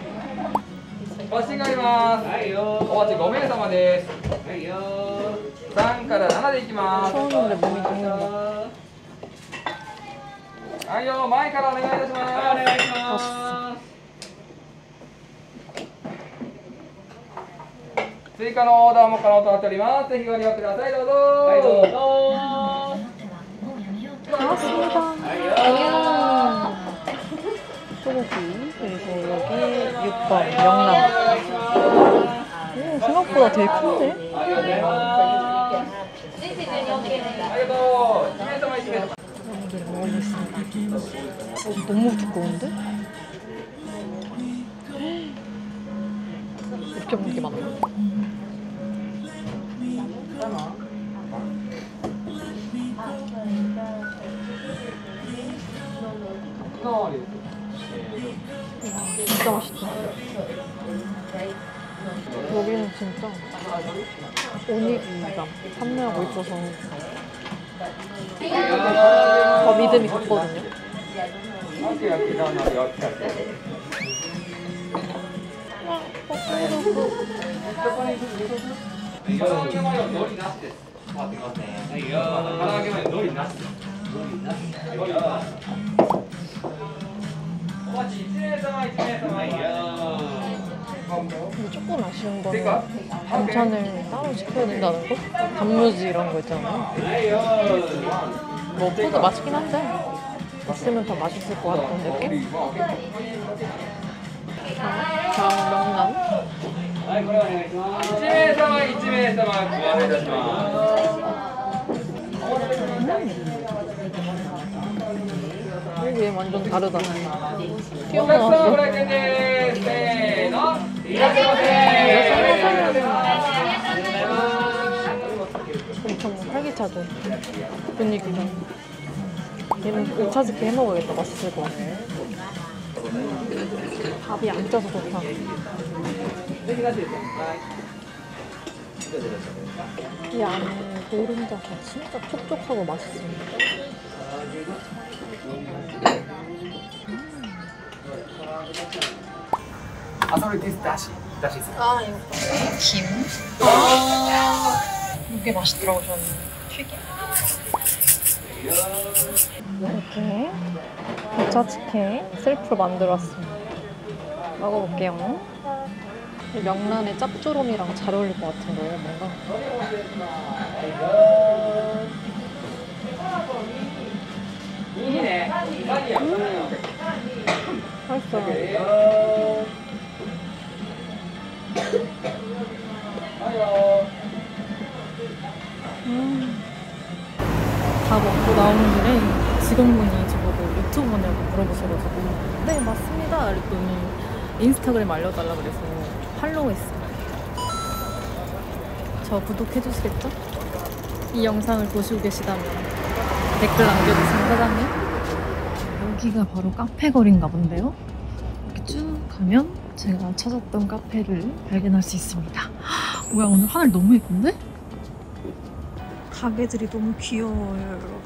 お待ちしております。お待ち5名様です。はいよ。 3から7でいきます。 추웠는데 몸이 녹는다. はいよ、前からお願いいたします。お願いします。追加のオーダーも可能となっております。ぜひご利用ください。どうぞ。はい、どうぞ。 고맙습니다. 소고기 그리고 여기 6번 명란. 오, 생각보다 되게 큰데? ありがとうございます。ありがとう。1名様1名様。 여기를 먹어보겠습니다. 너무 두꺼운데? 이렇게 먹는 게 맞나? 진짜 맛있다. 여기는 진짜 오니기가 판매하고 있어서 더 믿음이 갔거든요. 근데 조금 아쉬운 거는 반찬을 따로 시켜야 된다는 거? 단무지 이런 거 있잖아요. 뭐 포도 맛있긴 한데 있으면 더 맛있을 것 같은 느낌? 다음 명란. はい、これお願いします。1名様1名様ご案内いたします。 얘 완전 다르다. お客様ご来店です。せーの。いらっしゃいませ。 엄청 활기차죠. 분위기가. 얘는 오차즈키 해먹어야겠다. 맛있을 것 같아. 밥이 안 쪄서 좋다. 이 안에 노른자가 진짜 촉촉하고 맛있습니다. 아, 이거 김. 이게 맛있더라고 저는. 튀김. 이렇게 오차즈케 셀프로 만들었습니다. 먹어볼게요. 이 명란의 짭조름이랑 잘 어울릴 것 같은 거예요, 뭔가. 맛있어요. 다 먹고 나오는 길에 직원분이 저보고 유튜버냐고 물어보셔가지고 네 맞습니다 그랬더니 인스타그램 알려달라 그래서 팔로우 했어요. 저 구독해주시겠죠? 이 영상을 보시고 계시다면 댓글 남겨주세요 사장님. 여기가 바로 카페 거리인가 본데요. 이렇게 쭉 가면 제가 찾았던 카페를 발견할 수 있습니다. 뭐야 오늘 하늘 너무 예쁜데? 가게들이 너무 귀여워요 여러분.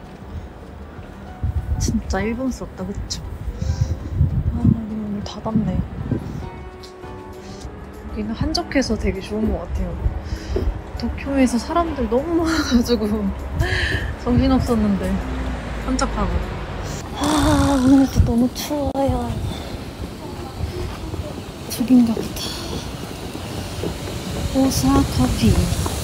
진짜 일본스럽다 그쵸? 아 여기 오늘 닫았네. 여기는 한적해서 되게 좋은 것 같아요. 도쿄에서 사람들 너무 많아가지고 정신없었는데 한적하고. 아 오늘도 너무 추워요. 저긴가 보다. 오사커피.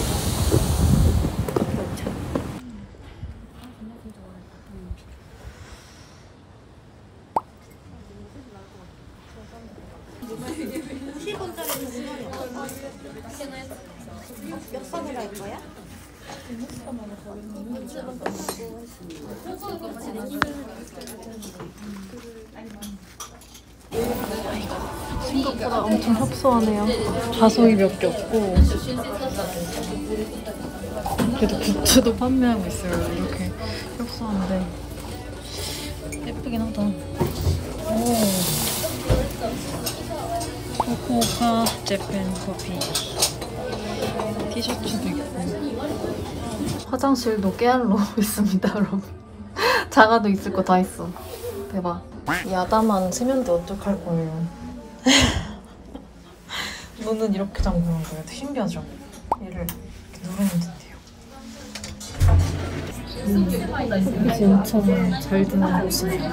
생각보다 엄청 협소하네요. 좌석이 몇 개 없고 그래도 굿즈도 판매하고 있어요. 이렇게 협소한데 예쁘긴 하다. 오, 코코카 재팬 커피 티셔츠도 있고 화장실도 깨알로 있습니다 여러분. 자가도 있을 거 다 있어. 대박. 이 아담한 세면대 어떡할 거예요. 문은 이렇게 잠그는 거예요. 신기하죠? 얘를 이렇게 누르면 된대요. 햇빛이 엄청 잘 드는 곳이네요.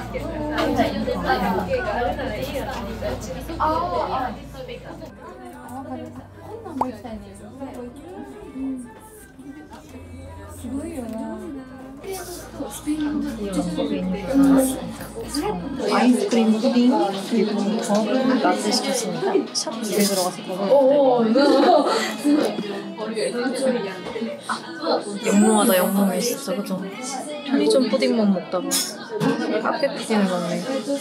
아이스크림 푸딩 그리고 더블 라떼 시켰습니다. 샷 2개 들어가서 영롱하다 영롱해 진짜 그죠? 편의점 푸딩만 먹다가 카페 푸딩을 먹네.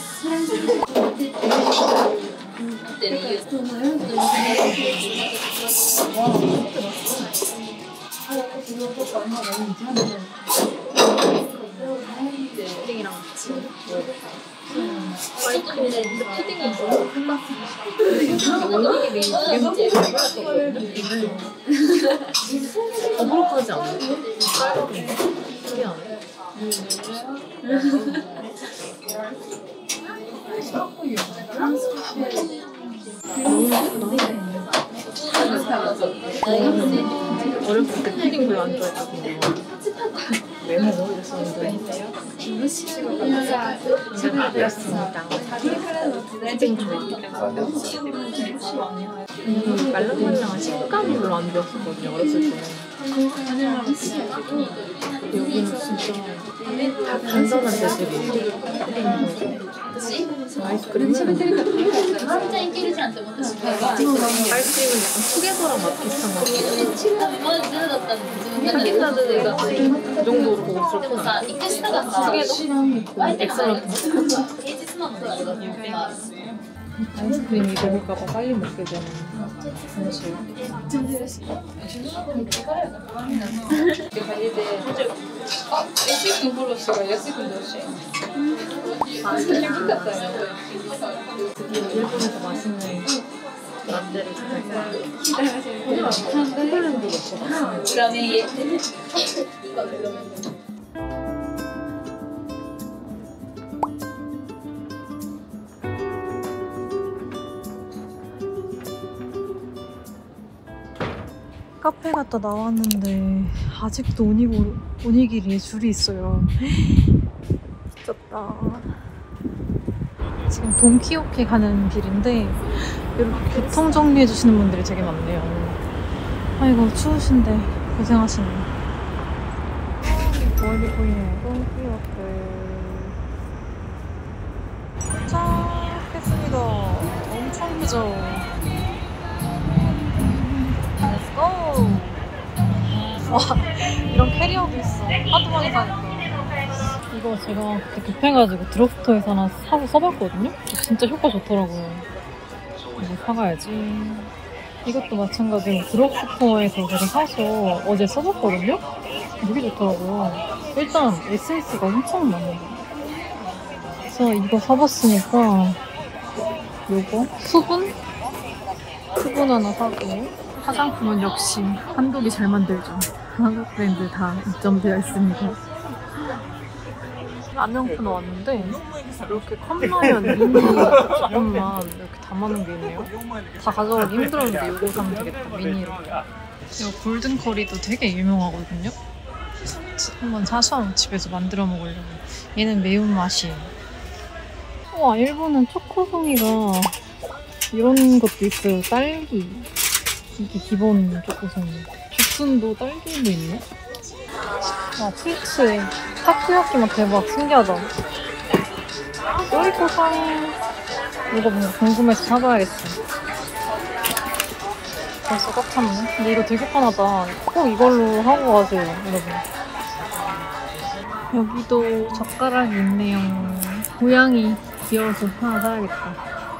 푸딩이랑 같이 아이스크림인데 푸딩이 너무 더부룩하지 않아요? 빨갛게 특이하네. 어렸을 때 푸딩 별로 안 좋아했거든요. 왜 먹어? 이랬었는데 제가 바뀌었습니다. 푸딩 좋아해요. 말랑말랑한 식감이 별로 안 좋았었거든요. 어렸을 때는. 여기는 진짜 다 단단한 재질이에요. 아이스크림은 아이스크림은 약간 투게더랑 맛 비슷한 것 같아요. 하긴다드가 그 정도로 고급스럽구나. 투게더? 엑설런트? 아이스크림이 먹을까봐 빨리 먹게 되는 음식. 일본에서 맛있는 라떼를 찾았어요. 폴란드 먹어봤어요. 카페 갔다 나왔는데 아직도 오니기리에 줄이 있어요. 미쳤다. 지금 돈키호테 가는 길인데 이렇게 교통 정리해 주시는 분들이 되게 많네요. 아이고 추우신데 고생하시네요. 멀리 보이네요. 돈키호테. 도착했습니다. 엄청 크죠? 렛츠고! 와, 이런 캐리어도 있어. 하도 많이 사니까. 이거 제가 그때 급해가지고 드럭스토어에서 하나 사서 써봤거든요? 진짜 효과 좋더라고요. 이거 사가야지. 이것도 마찬가지로 드럭스토어에서 제가 사서 어제 써봤거든요? 되게 좋더라고요. 일단 에센스가 엄청 많아요. 그래서 이거 사봤으니까 요거 수분 하나 사고, 화장품은 역시 한독이 잘 만들죠. 한국 브랜드 다 입점되어 있습니다. 라면쿠 왔는데 이렇게 컵라면 미니 기본만 이렇게 담아놓은 게 있네요. 다 가져가기 힘들었는데 이거 사면 되겠다. 미니로. 이거 골든커리도 되게 유명하거든요. 한번 사서 집에서 만들어 먹으려고. 얘는 매운맛이에요. 와, 일본은 초코송이가 이런 것도 있어요. 딸기. 이게 기본 초코송이. 죽순도 딸기도 있네. 와, 프리츠 타코야끼 맛 대박. 신기하다. 요리코상 이거 뭔가 궁금해서 사봐야겠어. 벌써 꽉 찼네. 근데 이거 되게 편하다. 꼭 이걸로 하고 가세요, 여러분. 여기도 젓가락이 있네요. 고양이 귀여워서 하나 사야겠다.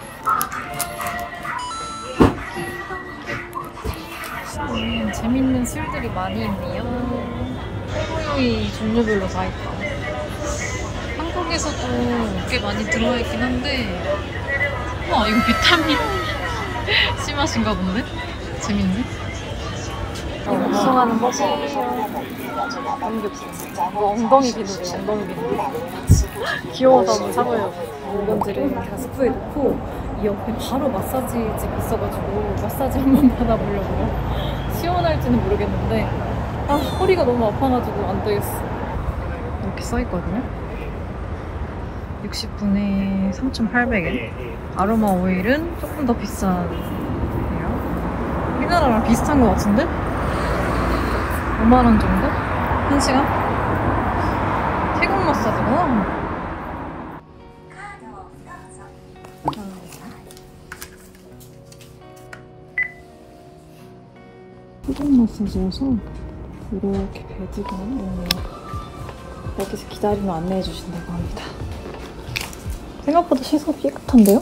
재밌는 술들이 많이 있네요. 호로요이 종류별로 다 있다. 한국에서도 꽤 많이 들어와 있긴 한데, 와, 이거 비타민 C 맛인가 본데? 재밌네. 우승하는 거지. 엉덩이 비누래, 엉덩이 비누. 귀여워서 한번 사보려고. 물건들은 다 스프에 넣고, 이 옆에 바로 마사지집 있어가지고 마사지 한번 받아보려고. 시원할지는 모르겠는데, 아, 허리가 너무 아파가지고 안 되겠어. 이렇게 써있거든요. 60분에 3,800엔. 아로마 오일은 조금 더 비싸네요. 우리나라랑 비슷한 것 같은데? 5만원 정도? 1시간? 태국 마사지구나. 태국 마사지여서 이렇게 베드가 여기서 기다리면 안내해 주신다고 합니다. 생각보다 시설이 깨끗한데요?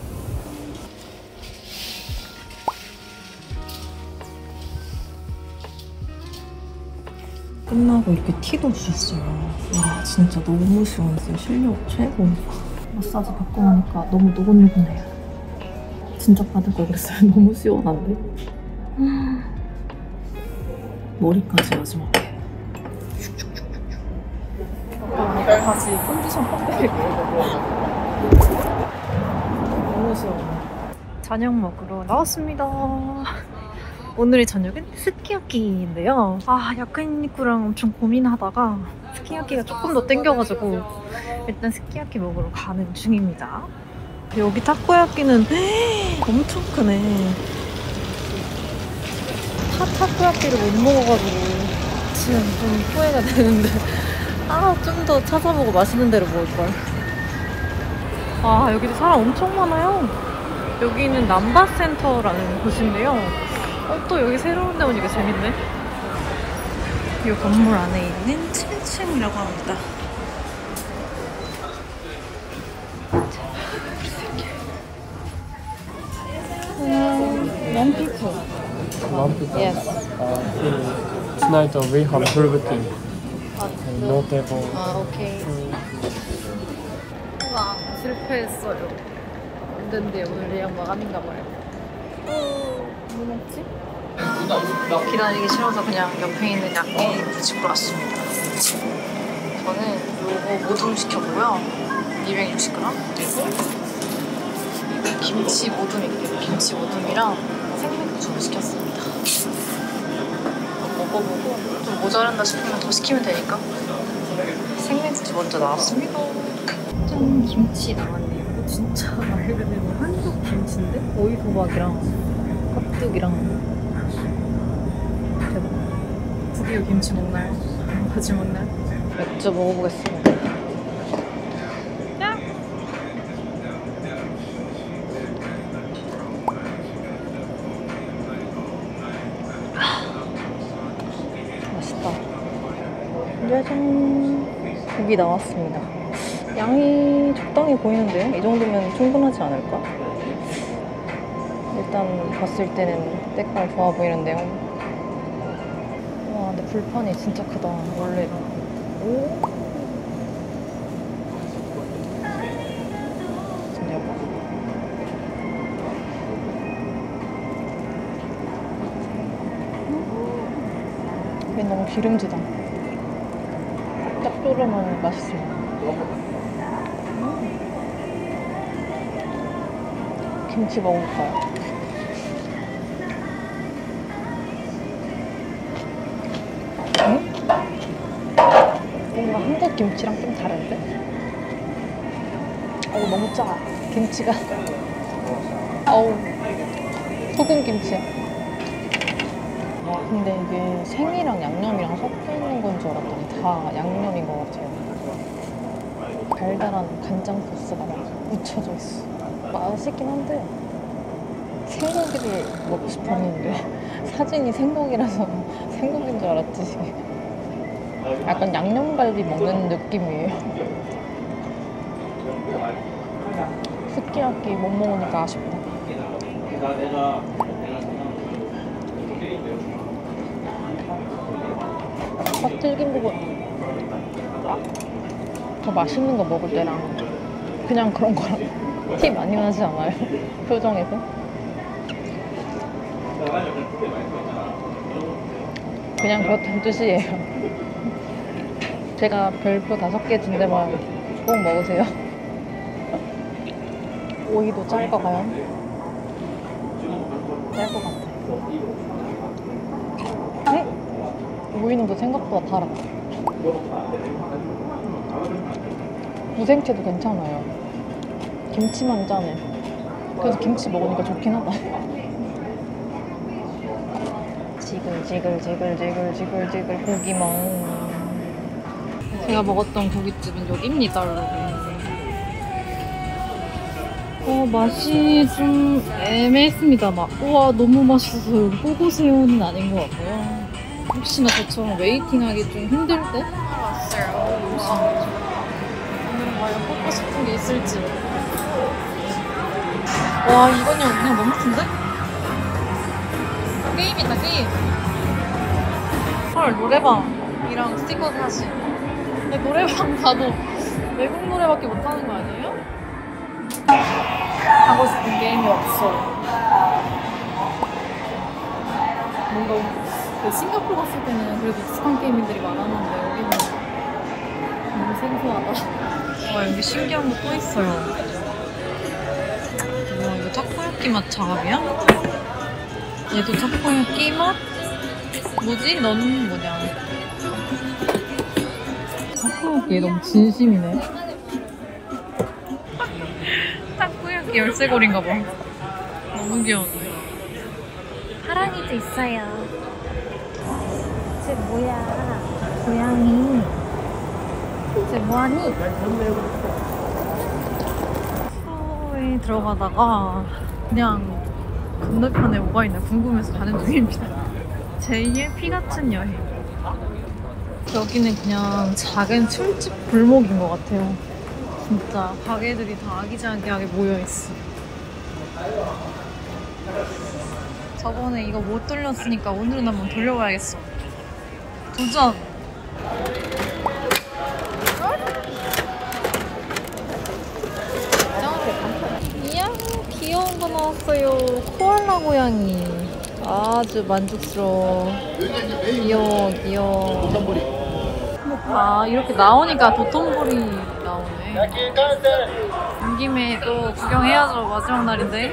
끝나고 이렇게 티도 주셨어요. 와 진짜 너무 시원했어요. 실력 최고. 마사지 받고 나니까 너무 노곤노곤해요. 진짜 받을 걸 그랬어요. 너무 시원한데? 머리까지 마지막에. 다시 컨디션 펌프를 너무 시원해. 저녁 먹으러 나왔습니다. 오늘의 저녁은 스키야키인데요. 아 야끼니쿠랑 엄청 고민하다가 스키야키가 조금 더 땡겨가지고 일단 스키야키 먹으러 가는 중입니다. 여기 타코야끼는 엄청 크네. 타코야끼를 못 먹어가지고 지금 좀 후회가 되는데 좀 더 찾아보고 맛있는 데로 먹을걸. 여기도 사람 엄청 많아요. 여기는 남바센터라는 곳인데요. 또 여기 새로운 데 오니까 재밌네. 이 건물 안에 있는 7층이라고 합니다. One people. One people. Yes. Tonight we have full booking. No table. 오케이. 와, 실패했어요. 안 된대. 오늘 예약 마감인가 봐요. 뭐 먹지? 기다리기 싫어서 그냥 옆에 있는 야끼니쿠 집으로 왔습니다. 저는 요거 모둠 시켰고요. 260g. 그리고 김치 모둠이에요. 김치 모둠이랑 생맥주 시켰습니다. 먹어보고 좀 모자란다 싶으면 더 시키면 되니까. 생맥주 먼저 나왔습니다. 짠! 김치 나왔네요. 진짜 말 그대로 한국 김치인데? 오이호박이랑 깍두기랑 대박. 드디어 김치 먹나요? 같이 먹나요? 맥주 먹어보겠습니다. 짠! 맛있다. 짜잔! 고기 나왔습니다. 양이 적당히 보이는데요? 이 정도면 충분하지 않을까? 일단 봤을 때는 때깔 좋아 보이는데요. 와 근데 불판이 진짜 크다. 원래는. 오. 진짜 봐. 이게 너무 기름지다. 짭조름하면 맛있어요. 김치 먹어볼까요? 응? 뭔가 한국 김치랑 좀 다른데? 너무 짜. 김치가. 소금 김치야. 근데 이게 생이랑 양념이랑 섞여 있는 건 줄 알았더니 다 양념인 것 같아요. 달달한 간장 소스가 막 묻혀져 있어. 맛있긴 한데 생고기를 먹고 싶었는데 사진이 생고기라서 생고기인 줄 알았지. 약간 양념갈비 먹는 느낌이에요. 스키야키 못 먹으니까 아쉽다. 튀긴 부분. 더 맛있는 거 먹을 때랑 그냥 그런 거랑 티 많이 나지 않아요? 표정에서? 그냥 그렇다는 뜻이에요. 제가 별표 5개 준 데만 꼭 먹으세요. 오이도 짤 거 가요? 짤 거 같아. 네? 오이는 또 생각보다 달아. 무생채도 괜찮아요. 김치만 짜네. 그래도 김치 먹으니까 좋긴 하다. 지글지글 고기멍. 제가 먹었던 고깃집은 여기입니다, 여러분. 맛이 좀 애매했습니다. 우와 너무 맛있어서 꼬고새우는 아닌 것 같고요. 혹시나 저처럼 웨이팅하기 좀 힘들 때 왔어요. 오늘은 과연 뽑고 싶은 게 있을지. 와 이건 그냥 너무 큰데? 게임이다 게임. 헐 노래방이랑 스티커 사실. 근데 노래방 가도 외국 노래밖에 못하는 거 아니에요? 하고 싶은 게임이 없어. 뭔가 그 싱가포르 갔을 때는 그래도 익숙한 게임들이 많았는데 여기는 너무 생소하다. 와 여기 신기한 거 또 있어요. 와 이거 타코야끼 맛 자갑이야? 얘도 타코야끼 맛? 뭐지? 너는 뭐냐? 타코야끼 너무 진심이네. 타코야끼 열쇠고리인가 봐. 너무 귀여운데. 하랑이도 있어요. 쟤 뭐야? 고양이. 쟤 뭐하니? 서울에 들어가다가 그냥 건너편에 뭐가 있나 궁금해서 가는 중입니다. 제2의 피 같은 여행. 여기는 그냥 작은 술집 골목인 것 같아요. 진짜 가게들이 다 아기자기하게 모여있어. 저번에 이거 못 돌렸으니까 오늘은 한번 돌려봐야겠어. 도전! 이야 귀여운 거 나왔어요. 코알라 고양이. 아주 만족스러워. 귀여워. 아 이렇게 나오니까 도톤보리 나오네. 온 김에 또 구경해야죠. 마지막 날인데.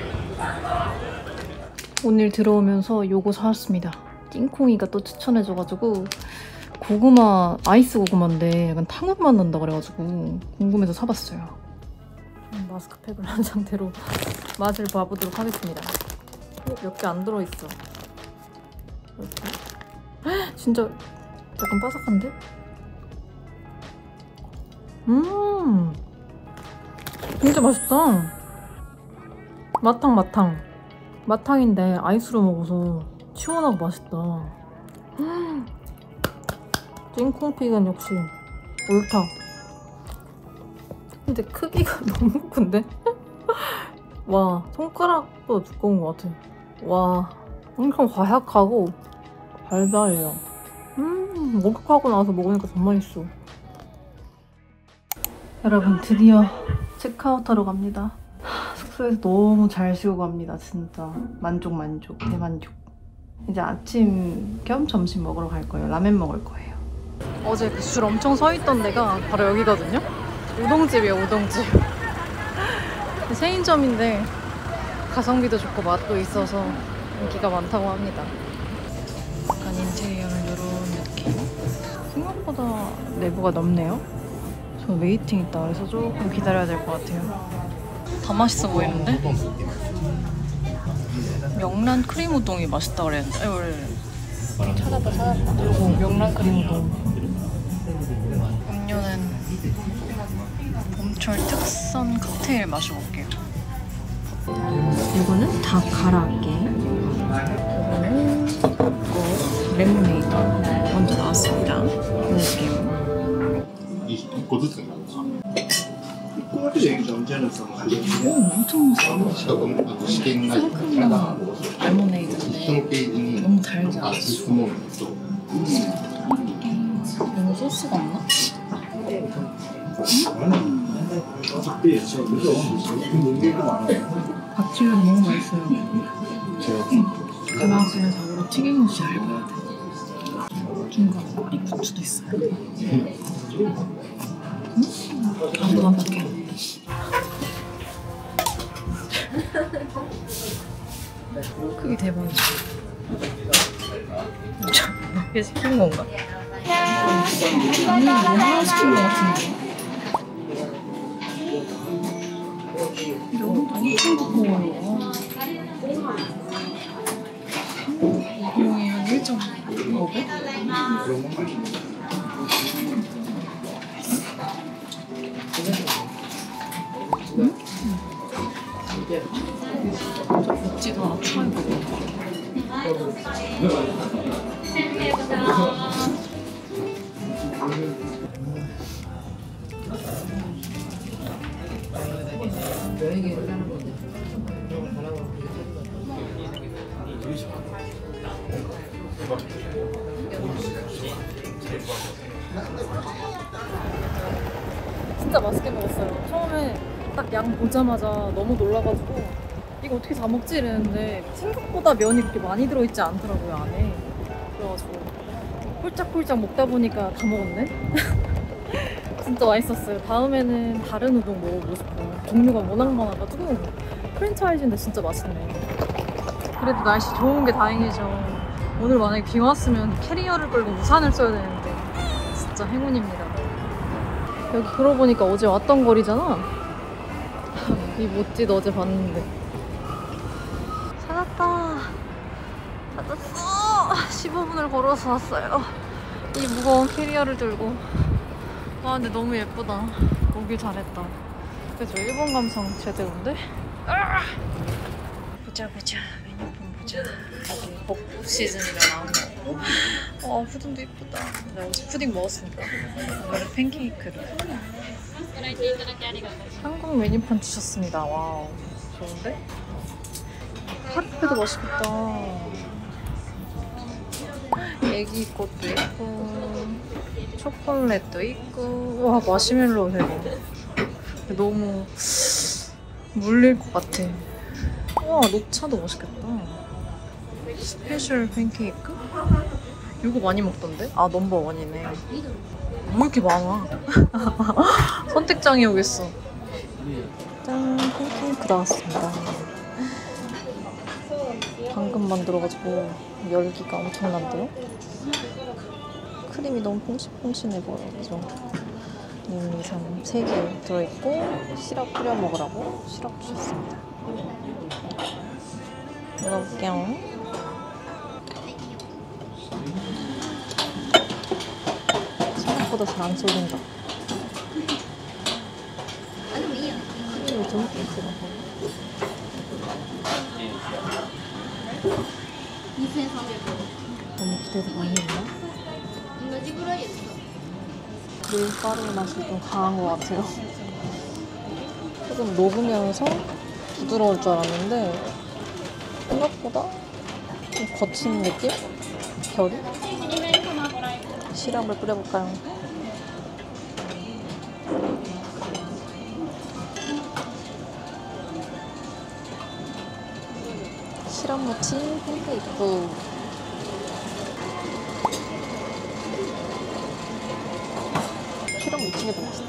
오늘 들어오면서 요거 사왔습니다. 띵콩이가 또 추천해줘가지고 고구마, 아이스 고구마인데 약간 탕후루 맛 난다 그래가지고 궁금해서 사봤어요. 마스크팩을 한 상태로 맛을 봐보도록 하겠습니다. 몇 개 안 들어있어. 이렇게. 진짜 약간 바삭한데? 진짜 맛있다. 마탕인데 아이스로 먹어서 시원하고 맛있다. 찐콩픽은 역시 옳다. 근데 크기가 너무 큰데? 와 손가락보다 두꺼운 것 같아. 와 엄청 과약하고 달달해요. 목욕하고 나서 먹으니까 정말 맛있어. 여러분 드디어 체크아웃하러 갑니다. 숙소에서 너무 잘 쉬고 갑니다. 진짜 만족 대만족. 이제 아침 겸 점심 먹으러 갈 거예요. 라멘 먹을 거예요. 어제 그 줄 엄청 서 있던 데가 바로 여기거든요. 우동집이에요. 우동집. 체인점인데 가성비도 좋고 맛도 있어서 인기가 많다고 합니다. 약간 인테리어는 이런 느낌. 생각보다 내부가 넓네요. 저 웨이팅 있다 그래서 조금 기다려야 될 것 같아요. 더 맛있어 보이는데? 명란 크림 우동이 맛있다 그랬는데 원래 찾았다. 이거 명란 크림 우동. 음료는 봄철 특선 칵테일 마셔볼게요. 이거는 다 갈아할게. 이거는 레모네이드 먼저 나왔습니다. 먹을게요. 1個ずつになるんですか1個だけでいいじゃん、ジャネさんの味。 엄청 맛있어. しかも試験会社 레모네이드인데 人のページに 너무 달지 않아? 質問と 이거 소스가 없나? 박치기가 너무 맛있어요. 대만식은 자고로 튀김옷이 얇아야 돼. 중간에 머리 부추도 있어요. 아주 완벽해. 크기 대박이죠. 몇 개 시킨 건가? 아니, 뭐 하나 시킨 것 같은데. 충북공항이에요. 이용이 한 1.5배? 그런 건 아니야. 먹지도 않아. 추워있거든. 진짜 맛있게 먹었어요. 처음에 딱 양 보자마자 너무 놀라가지고 이거 어떻게 다 먹지 이랬는데 생각보다 면이 그렇게 많이 들어있지 않더라고요, 안에. 그래가지고 홀짝홀짝 먹다 보니까 다 먹었네? 진짜 맛있었어요. 다음에는 다른 우동 먹어보고 싶어요. 종류가 워낙 많아가지고 프랜차이즈인데 진짜 맛있네. 그래도 날씨 좋은 게 다행이죠. 오늘 만약에 비 왔으면 캐리어를 끌고 우산을 써야 되는데 진짜 행운입니다. 여기 그러고 보니까 어제 왔던 거리잖아. 이 멋짓 어제 봤는데. 찾았다. 찾았어. 15분을 걸어서 왔어요. 이 무거운 캐리어를 들고. 와, 근데 너무 예쁘다. 오길 잘했다. 그죠? 일본 감성 제대로인데? 아! 보자. 메뉴판 보자. 여기 벚꽃 시즌이라 나오네. 푸딩도 예쁘다. 내가 어제 푸딩 먹었으니까. 오늘은 팬케이크를. 한국 메뉴판 주셨습니다. 와우. 좋은데? 파르페도 맛있겠다. 애기 꽃도 있고 초콜릿도 있고. 와, 마시멜로우 대박. 너무 물릴 것 같아. 와, 녹차도 맛있겠다. 스페셜 팬케이크? 이거 많이 먹던데? 아, 넘버원이네. 왜 이렇게 많아? 선택장이 오겠어. 짠, 팬케이크 나왔습니다. 방금 만들어가지고 열기가 엄청난데요? 크림이 너무 퐁신퐁신해 보여서 1, 2, 3, 3개 들어있고 시럽 뿌려 먹으라고 시럽 주셨습니다. 먹어볼게요. 생각보다 잘 안 쏠린다. 크림이 좀 들어가고. 너무 기대도 많이 했나? 밀가루 맛이 좀 강한 것 같아요. 조금 녹으면서 부드러울 줄 알았는데 생각보다 좀 거친 느낌? 결이? 시럽을 뿌려볼까요? 시럽 묻힌 팬케이크. 시럽 묻힌 게 더 맛있다.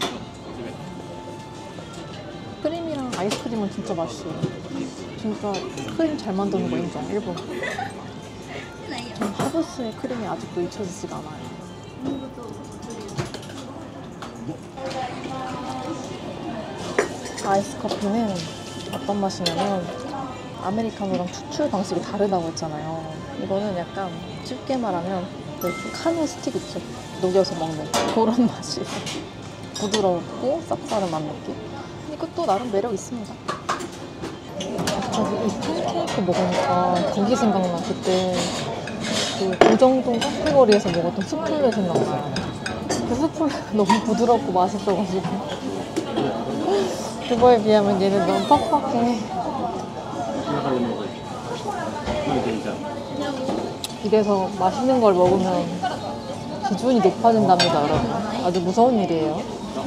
크림이랑 아이스크림은 진짜 맛있어요. 진짜 크림 잘 만드는 거 인정, 일본. 전 하브스의 크림이 아직도 잊혀지지가 않아요. 아이스 커피는 어떤 맛이냐면 아메리카노랑 추출 방식이 다르다고 했잖아요. 이거는 약간 쉽게 말하면 카누 스틱 있죠? 녹여서 먹는 그런 맛이 부드럽고 쌉싸름한 느낌? 이것도 나름 매력 있습니다. 갑자기 이 팬케이크 먹으니까 거기 생각나. 그때 그 고정동 카페거리에서 먹었던 수플레 생각나요. 그 수플레 너무 부드럽고 맛있어가지고 그거에 비하면 얘는 너무 빡빡해. 이래서 맛있는 걸 먹으면 기준이 높아진답니다, 여러분. 아주 무서운 일이에요.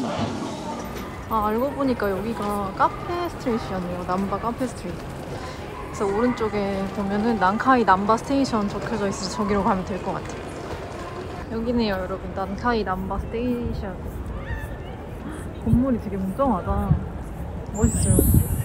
아, 알고 보니까 여기가 카페 스트리트였네요. 남바 카페 스트리트. 그래서 오른쪽에 보면은 난카이 남바 스테이션 적혀져 있어서 저기로 가면 될 것 같아요. 여기네요, 여러분. 난카이 남바 스테이션. 건물이 되게 웅장하다. 멋있어요.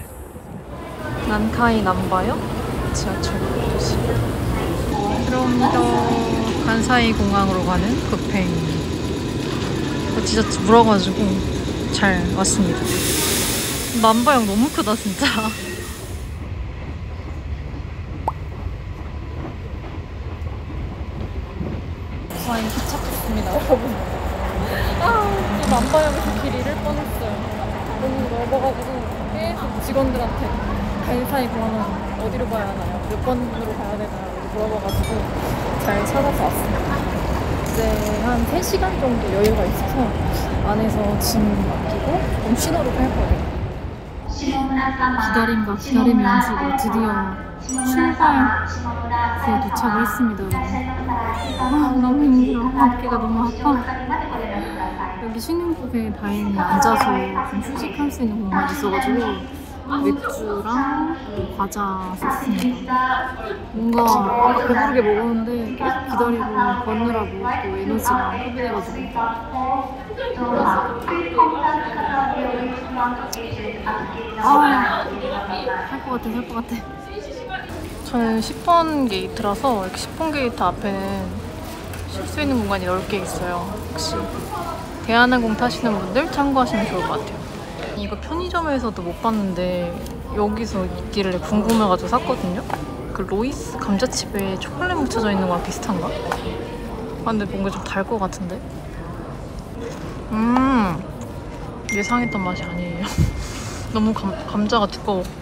난카이 남바역 지하철 도시. 들어옵니다. 간사이 공항으로 가는 급행. 진짜 물어가지고 잘 왔습니다. 만바형 너무 크다 진짜. 과연 도착했습니다 여러분. 이 만바형에서 길 잃을 뻔했어요. 너무 넓어가지고 계속 직원들한테 가인사이 공항은 어디로 가야 하나요? 몇 번으로 가야 되나요? 이렇게 물어봐가지고 잘 찾아서 왔습니다. 이제 한 3시간 정도 여유가 있어서 안에서 짐 맡기고 좀 쉬도록 할 거예요. 기다림과 기다림의 연속으로 드디어 출발지에 도착을 했습니다. 너무 힘들어. 어깨가 너무 아파. 여기 쉬는 곳에 다행히 앉아서 좀 휴식할 수 있는 공간이 있어가지고 맥주랑 과자 샀습니다. 뭔가 아까 배부르게 먹었는데 계속 기다리고 걷느라고 또 에너지가 소비돼가지고 살 것 같아. 저는 10번 게이트라서 이렇게 10번 게이트 앞에는 쉴 수 있는 공간이 넓게 있어요. 혹시 대한항공 타시는 분들 참고하시면 좋을 것 같아요. 이거 편의점에서도 못 봤는데 여기서 있길래 궁금해가지고 샀거든요. 그 로이스 감자칩에 초콜릿 묻혀져 있는 거랑 비슷한가? 근데 뭔가 좀 달 것 같은데? 예상했던 맛이 아니에요. 너무 감자가 두꺼워.